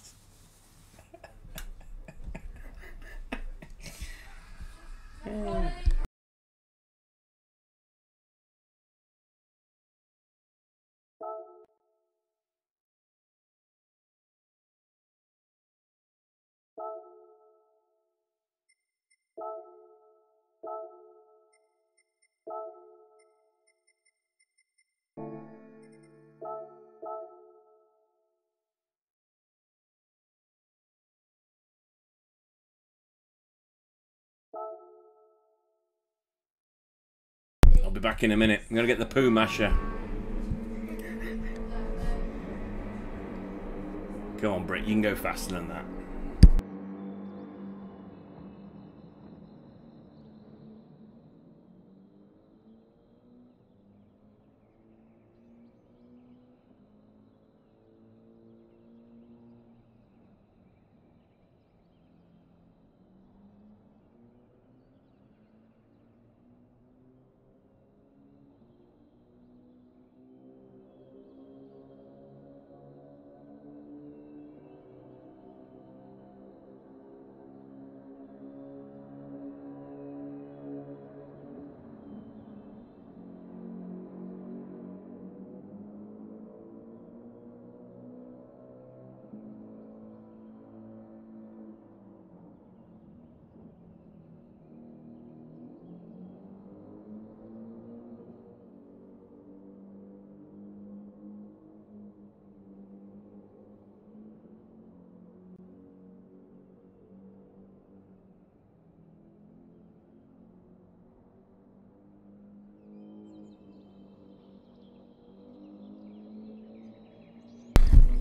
I'll be back in a minute. I'm going to get the poo masher. Go on, Britt. You can go faster than that. Wait,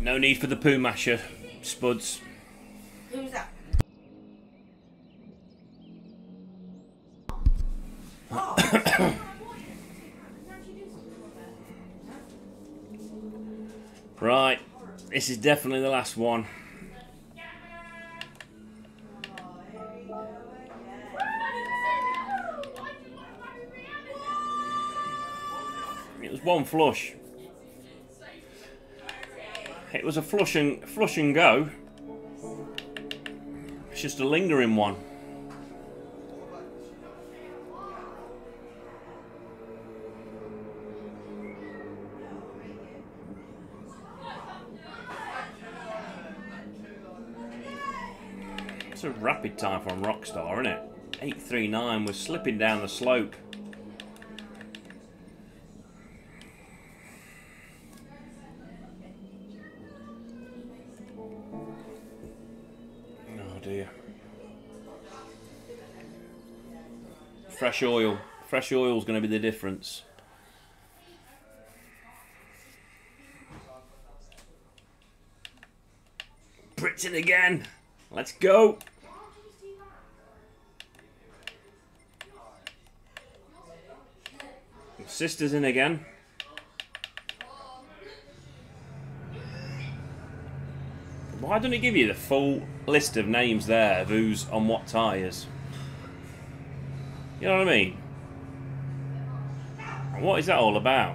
No need for the poo masher, Spuds. Who's that? Right, this is definitely the last one. It was one flush. It was a flush and flush and go. It's just a lingering one. It's a rapid time from Rockstar, isn't it? eight three nine was slipping down the slope. Oh dear. Fresh oil. Fresh oil is going to be the difference. Brits in again. Let's go. Sister's in again. Why don't it give you the full list of names there of who's on what tyres? You know what I mean? What is that all about?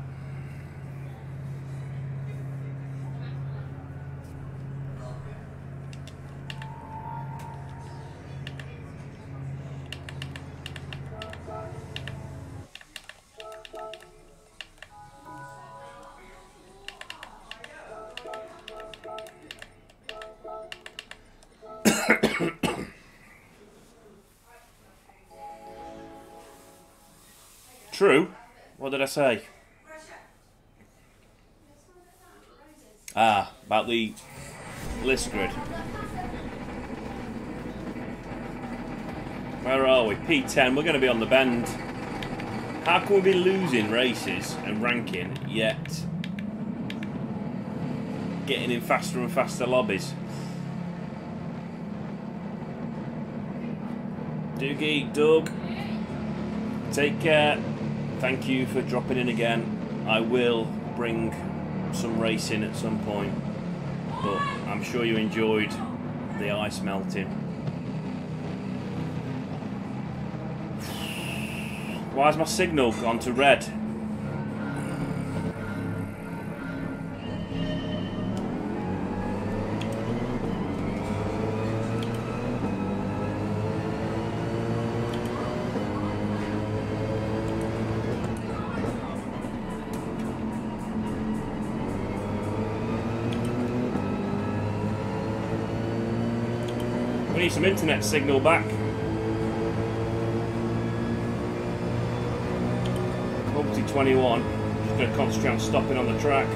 True. What did I say? Ah, about the list grid. Where are we? P ten. We're going to be on the bend. How can we be losing races and ranking yet getting in faster and faster lobbies? Doogie, Doug, take care. Thank you for dropping in again. I will bring some racing at some point, but I'm sure you enjoyed the ice melting. Why has my signal gone to red? We need some internet signal back. Multi twenty-one. Just going to concentrate on stopping on the track.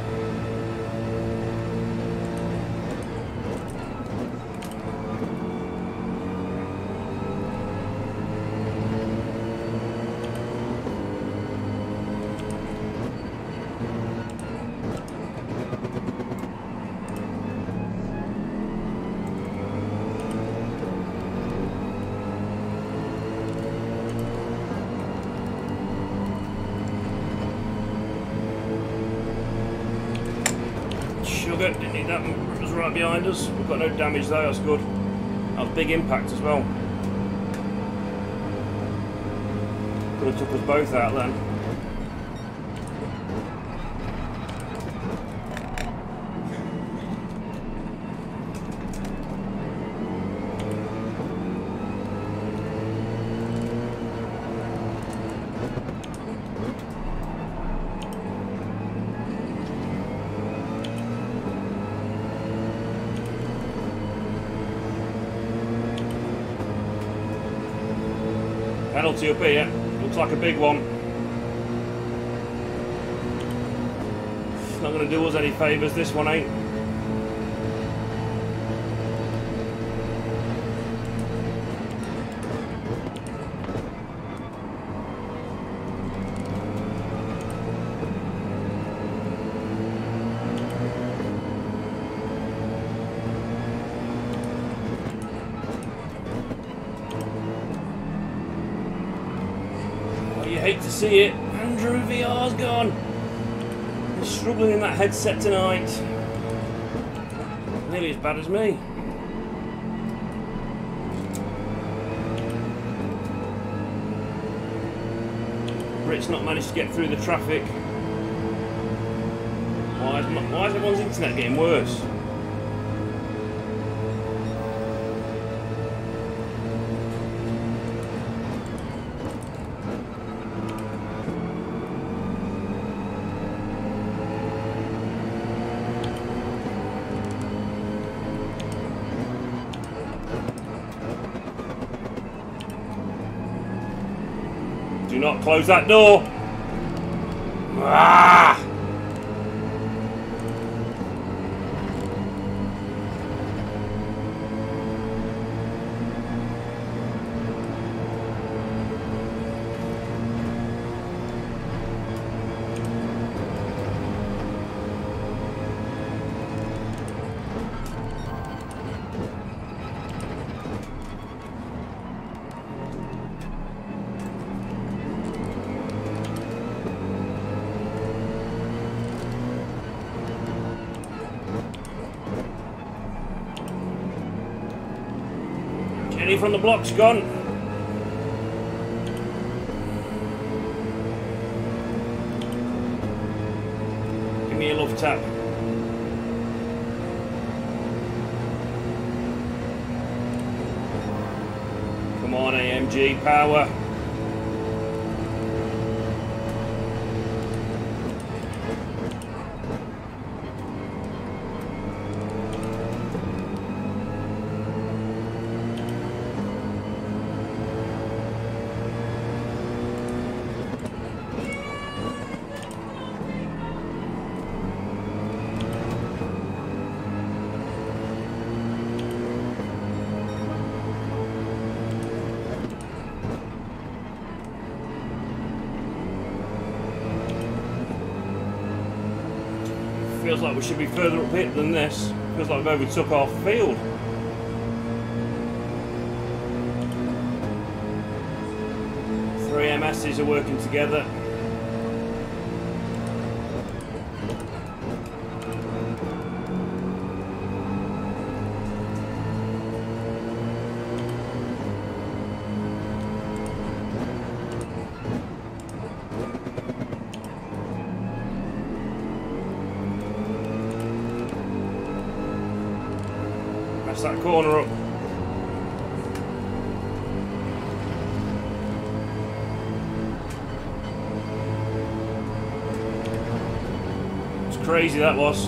Didn't need that, it was right behind us. We've got no damage there, that's good. That was big impact as well. Could have took us both out then. Penalty up here, looks like a big one. It's not going to do us any favours, this one ain't. Hate to see it. Andrew V R's gone. He's struggling in that headset tonight. Nearly as bad as me. Brit's not managed to get through the traffic. Why is, why is everyone's internet getting worse? Do not close that door. Ah! Jenny from the block's gone. Give me a love tap. Come on, A M G power. Feels like we should be further up here than this. Feels like we've overtook our field. Three M Ss are working together. That's that corner up. It's crazy, that was.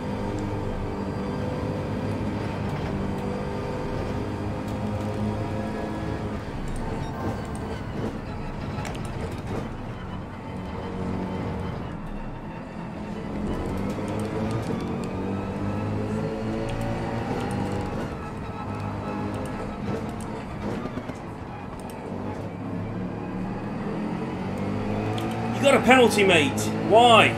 You got a penalty, mate. Why?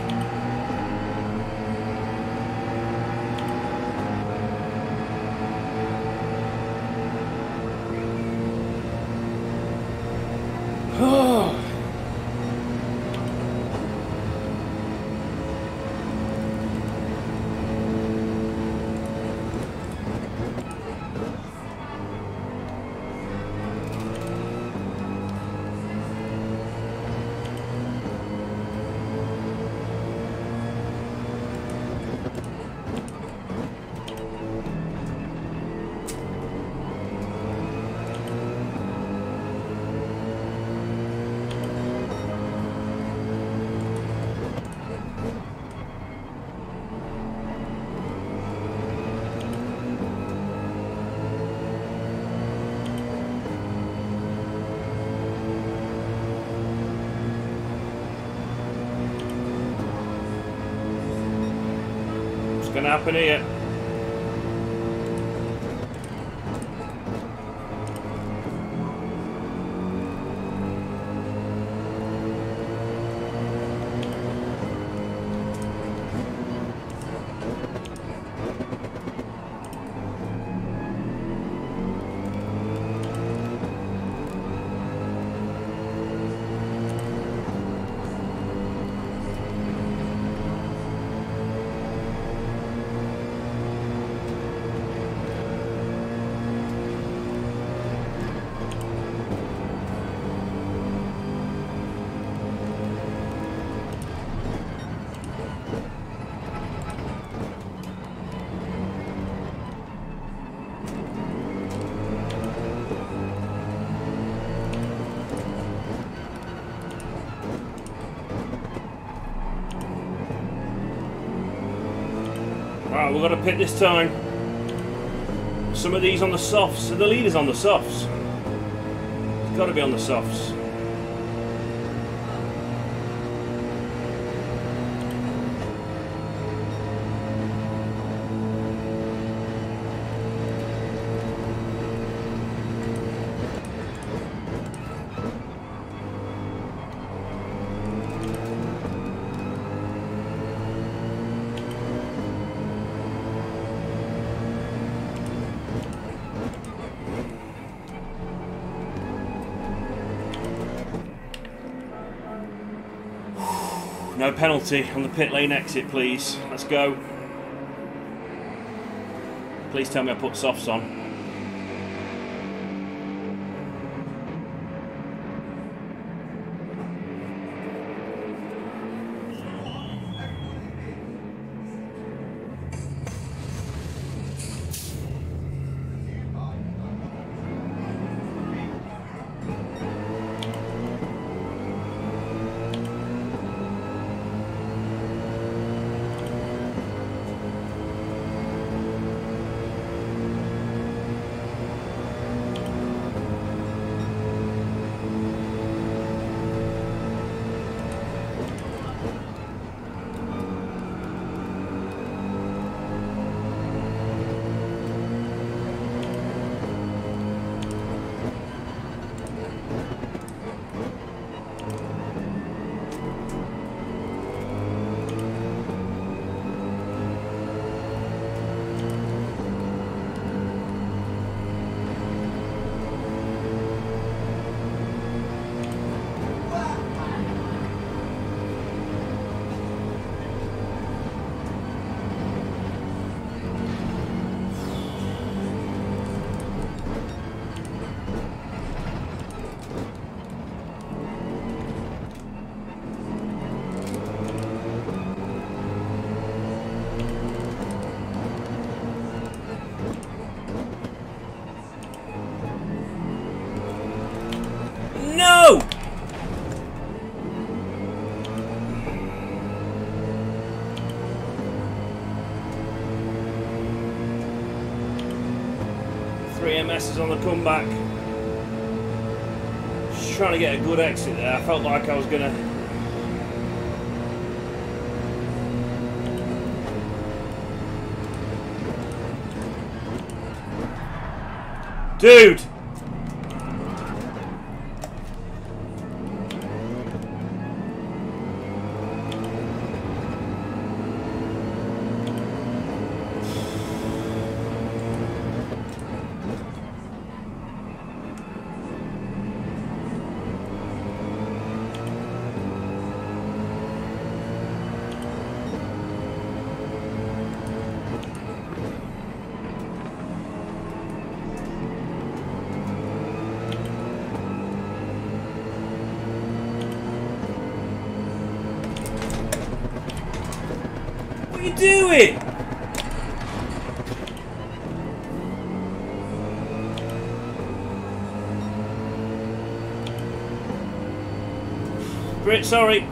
What's going to happen here? Right, we've got to pit this time. Some of these on the softs. So the leader's on the softs. It's got to be on the softs. No penalty on the pit lane exit, please. Let's go. Please tell me I put softs on. No! Three M Ss on the comeback. Just trying to get a good exit there. I felt like I was gonna. Dude! What are you doing? Brit, sorry.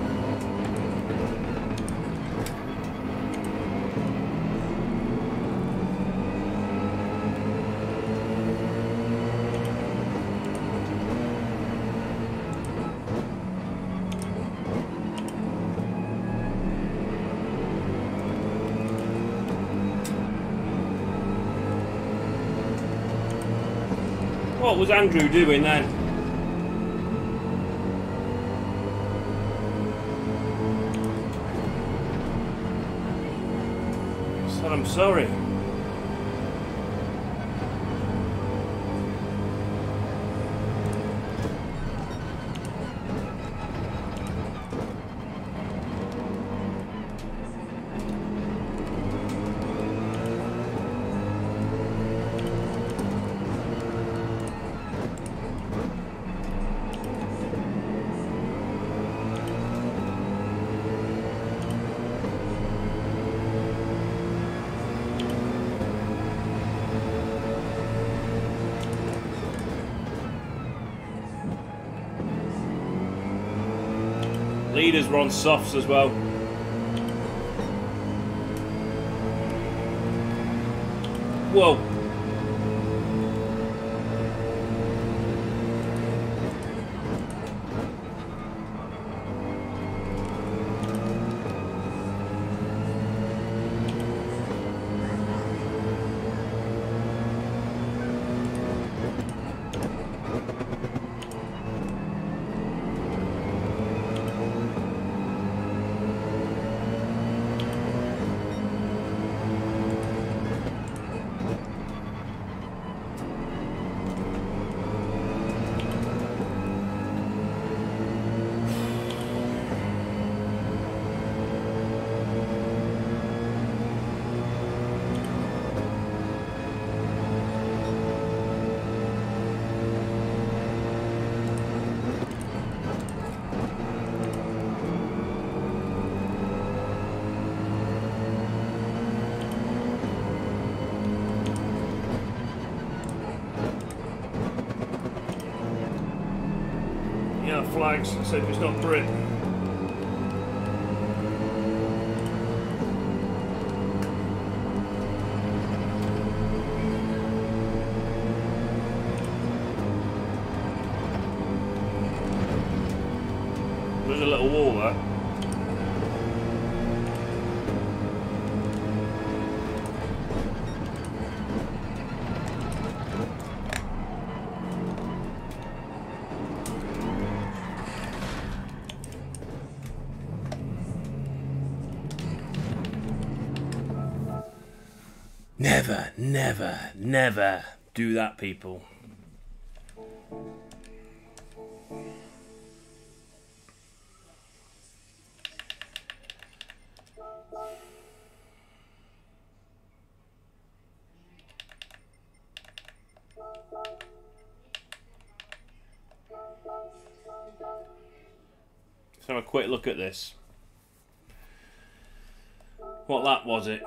What was Andrew doing then? Said I'm sorry. Leaders were on softs as well. Whoa. Yeah, flags, said it's not Brit. There's a little wall there. Never, never, never do that, people. Let's have a quick look at this. What lap was it?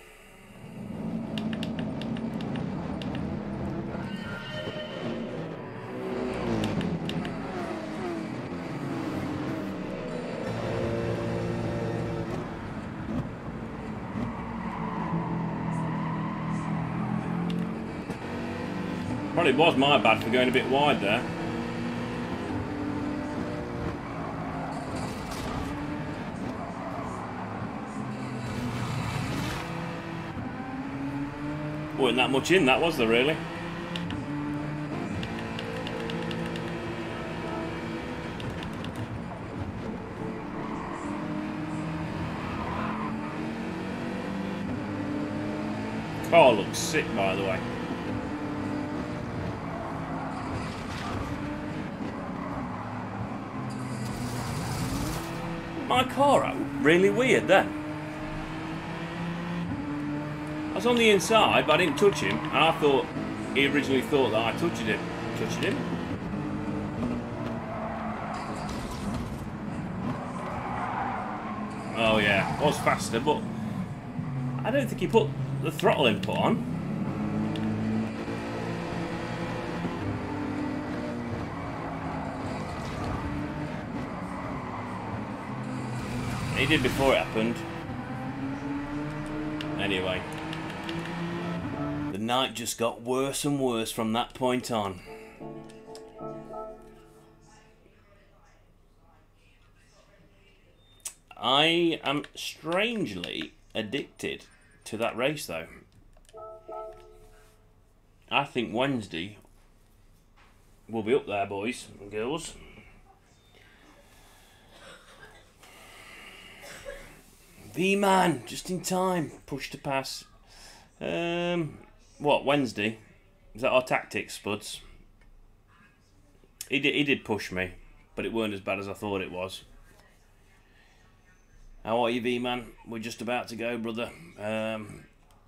Probably was my bad for going a bit wide there. Wasn't that much in that, was there really? Car looks sick, by the way. My car out really weird then. I was on the inside, but I didn't touch him. And I thought he originally thought that I touched him. Touched him. Oh yeah, was faster, but I don't think he put the throttle input on. He did before it happened. Anyway, the night just got worse and worse from that point on. I am strangely addicted to that race though. I think Wednesday will be up there, boys and girls. V-Man, just in time, push to pass. Um, what, Wednesday? Is that our tactics, Spuds? He did, he did push me, but it weren't as bad as I thought it was. How are you, V-Man? We're just about to go, brother. Um,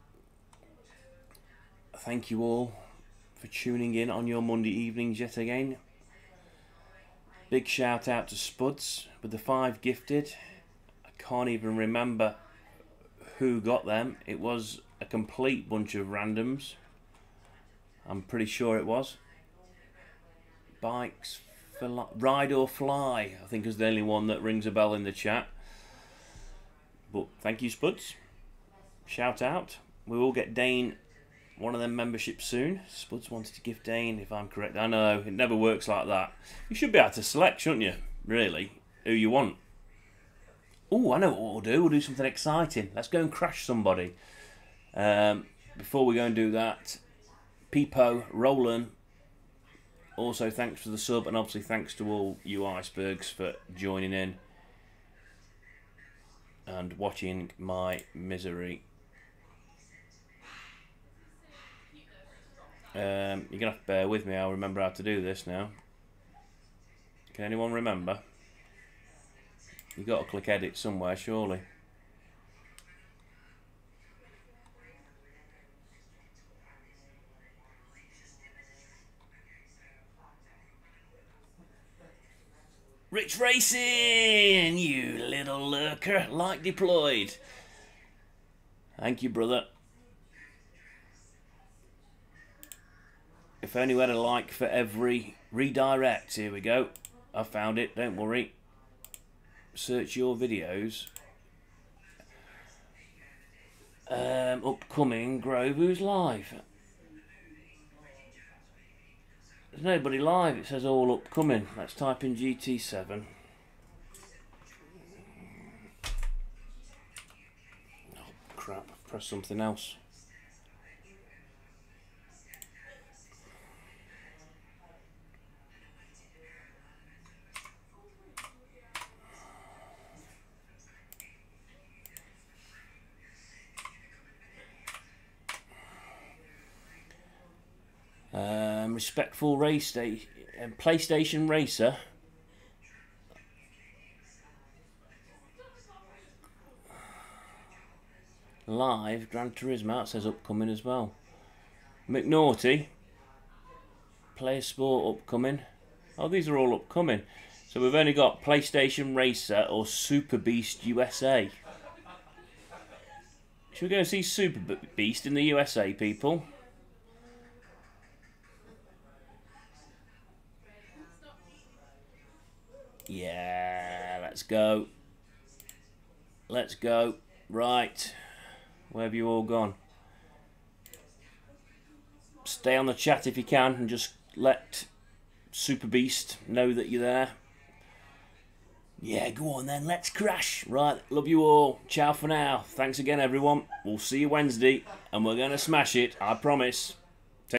thank you all for tuning in on your Monday evenings yet again. Big shout out to Spuds with the five gifted. Can't even remember who got them. It was a complete bunch of randoms. I'm pretty sure it was. Bikes, fly, Ride or Fly, I think is the only one that rings a bell in the chat. But thank you, Spuds. Shout out. We will get Dane one of them memberships soon. Spuds wanted to gift Dane, if I'm correct. I know, it never works like that. You should be able to select, shouldn't you? Really, who you want. Oh, I know what we'll do. We'll do something exciting. Let's go and crash somebody. Um, before we go and do that, Peepo, Roland, also thanks for the sub, and obviously thanks to all you icebergs for joining in and watching my misery. Um, you're going to have to bear with me. I'll remember how to do this now. Can anyone remember? You've got to click edit somewhere, surely. Rich Racing, you little lurker, like deployed. Thank you, brother. If only we had a like for every redirect. Here we go. I found it, don't worry. Search your videos. Um, upcoming Grove, who's live? There's nobody live, it says all upcoming. Let's type in G T seven. Oh crap, I've pressed something else. Um, respectful race day and PlayStation Racer. Live Gran Turismo, it says upcoming as well. McNaughty. Player Sport upcoming. Oh, these are all upcoming. So we've only got PlayStation Racer or Super Beast U S A. Should we go and see Super Beast in the U S A, people? Yeah, let's go. Let's go. Right. Where have you all gone? Stay on the chat if you can and just let Super Beast know that you're there. Yeah, go on then. Let's crash. Right. Love you all. Ciao for now. Thanks again, everyone. We'll see you Wednesday and we're going to smash it. I promise.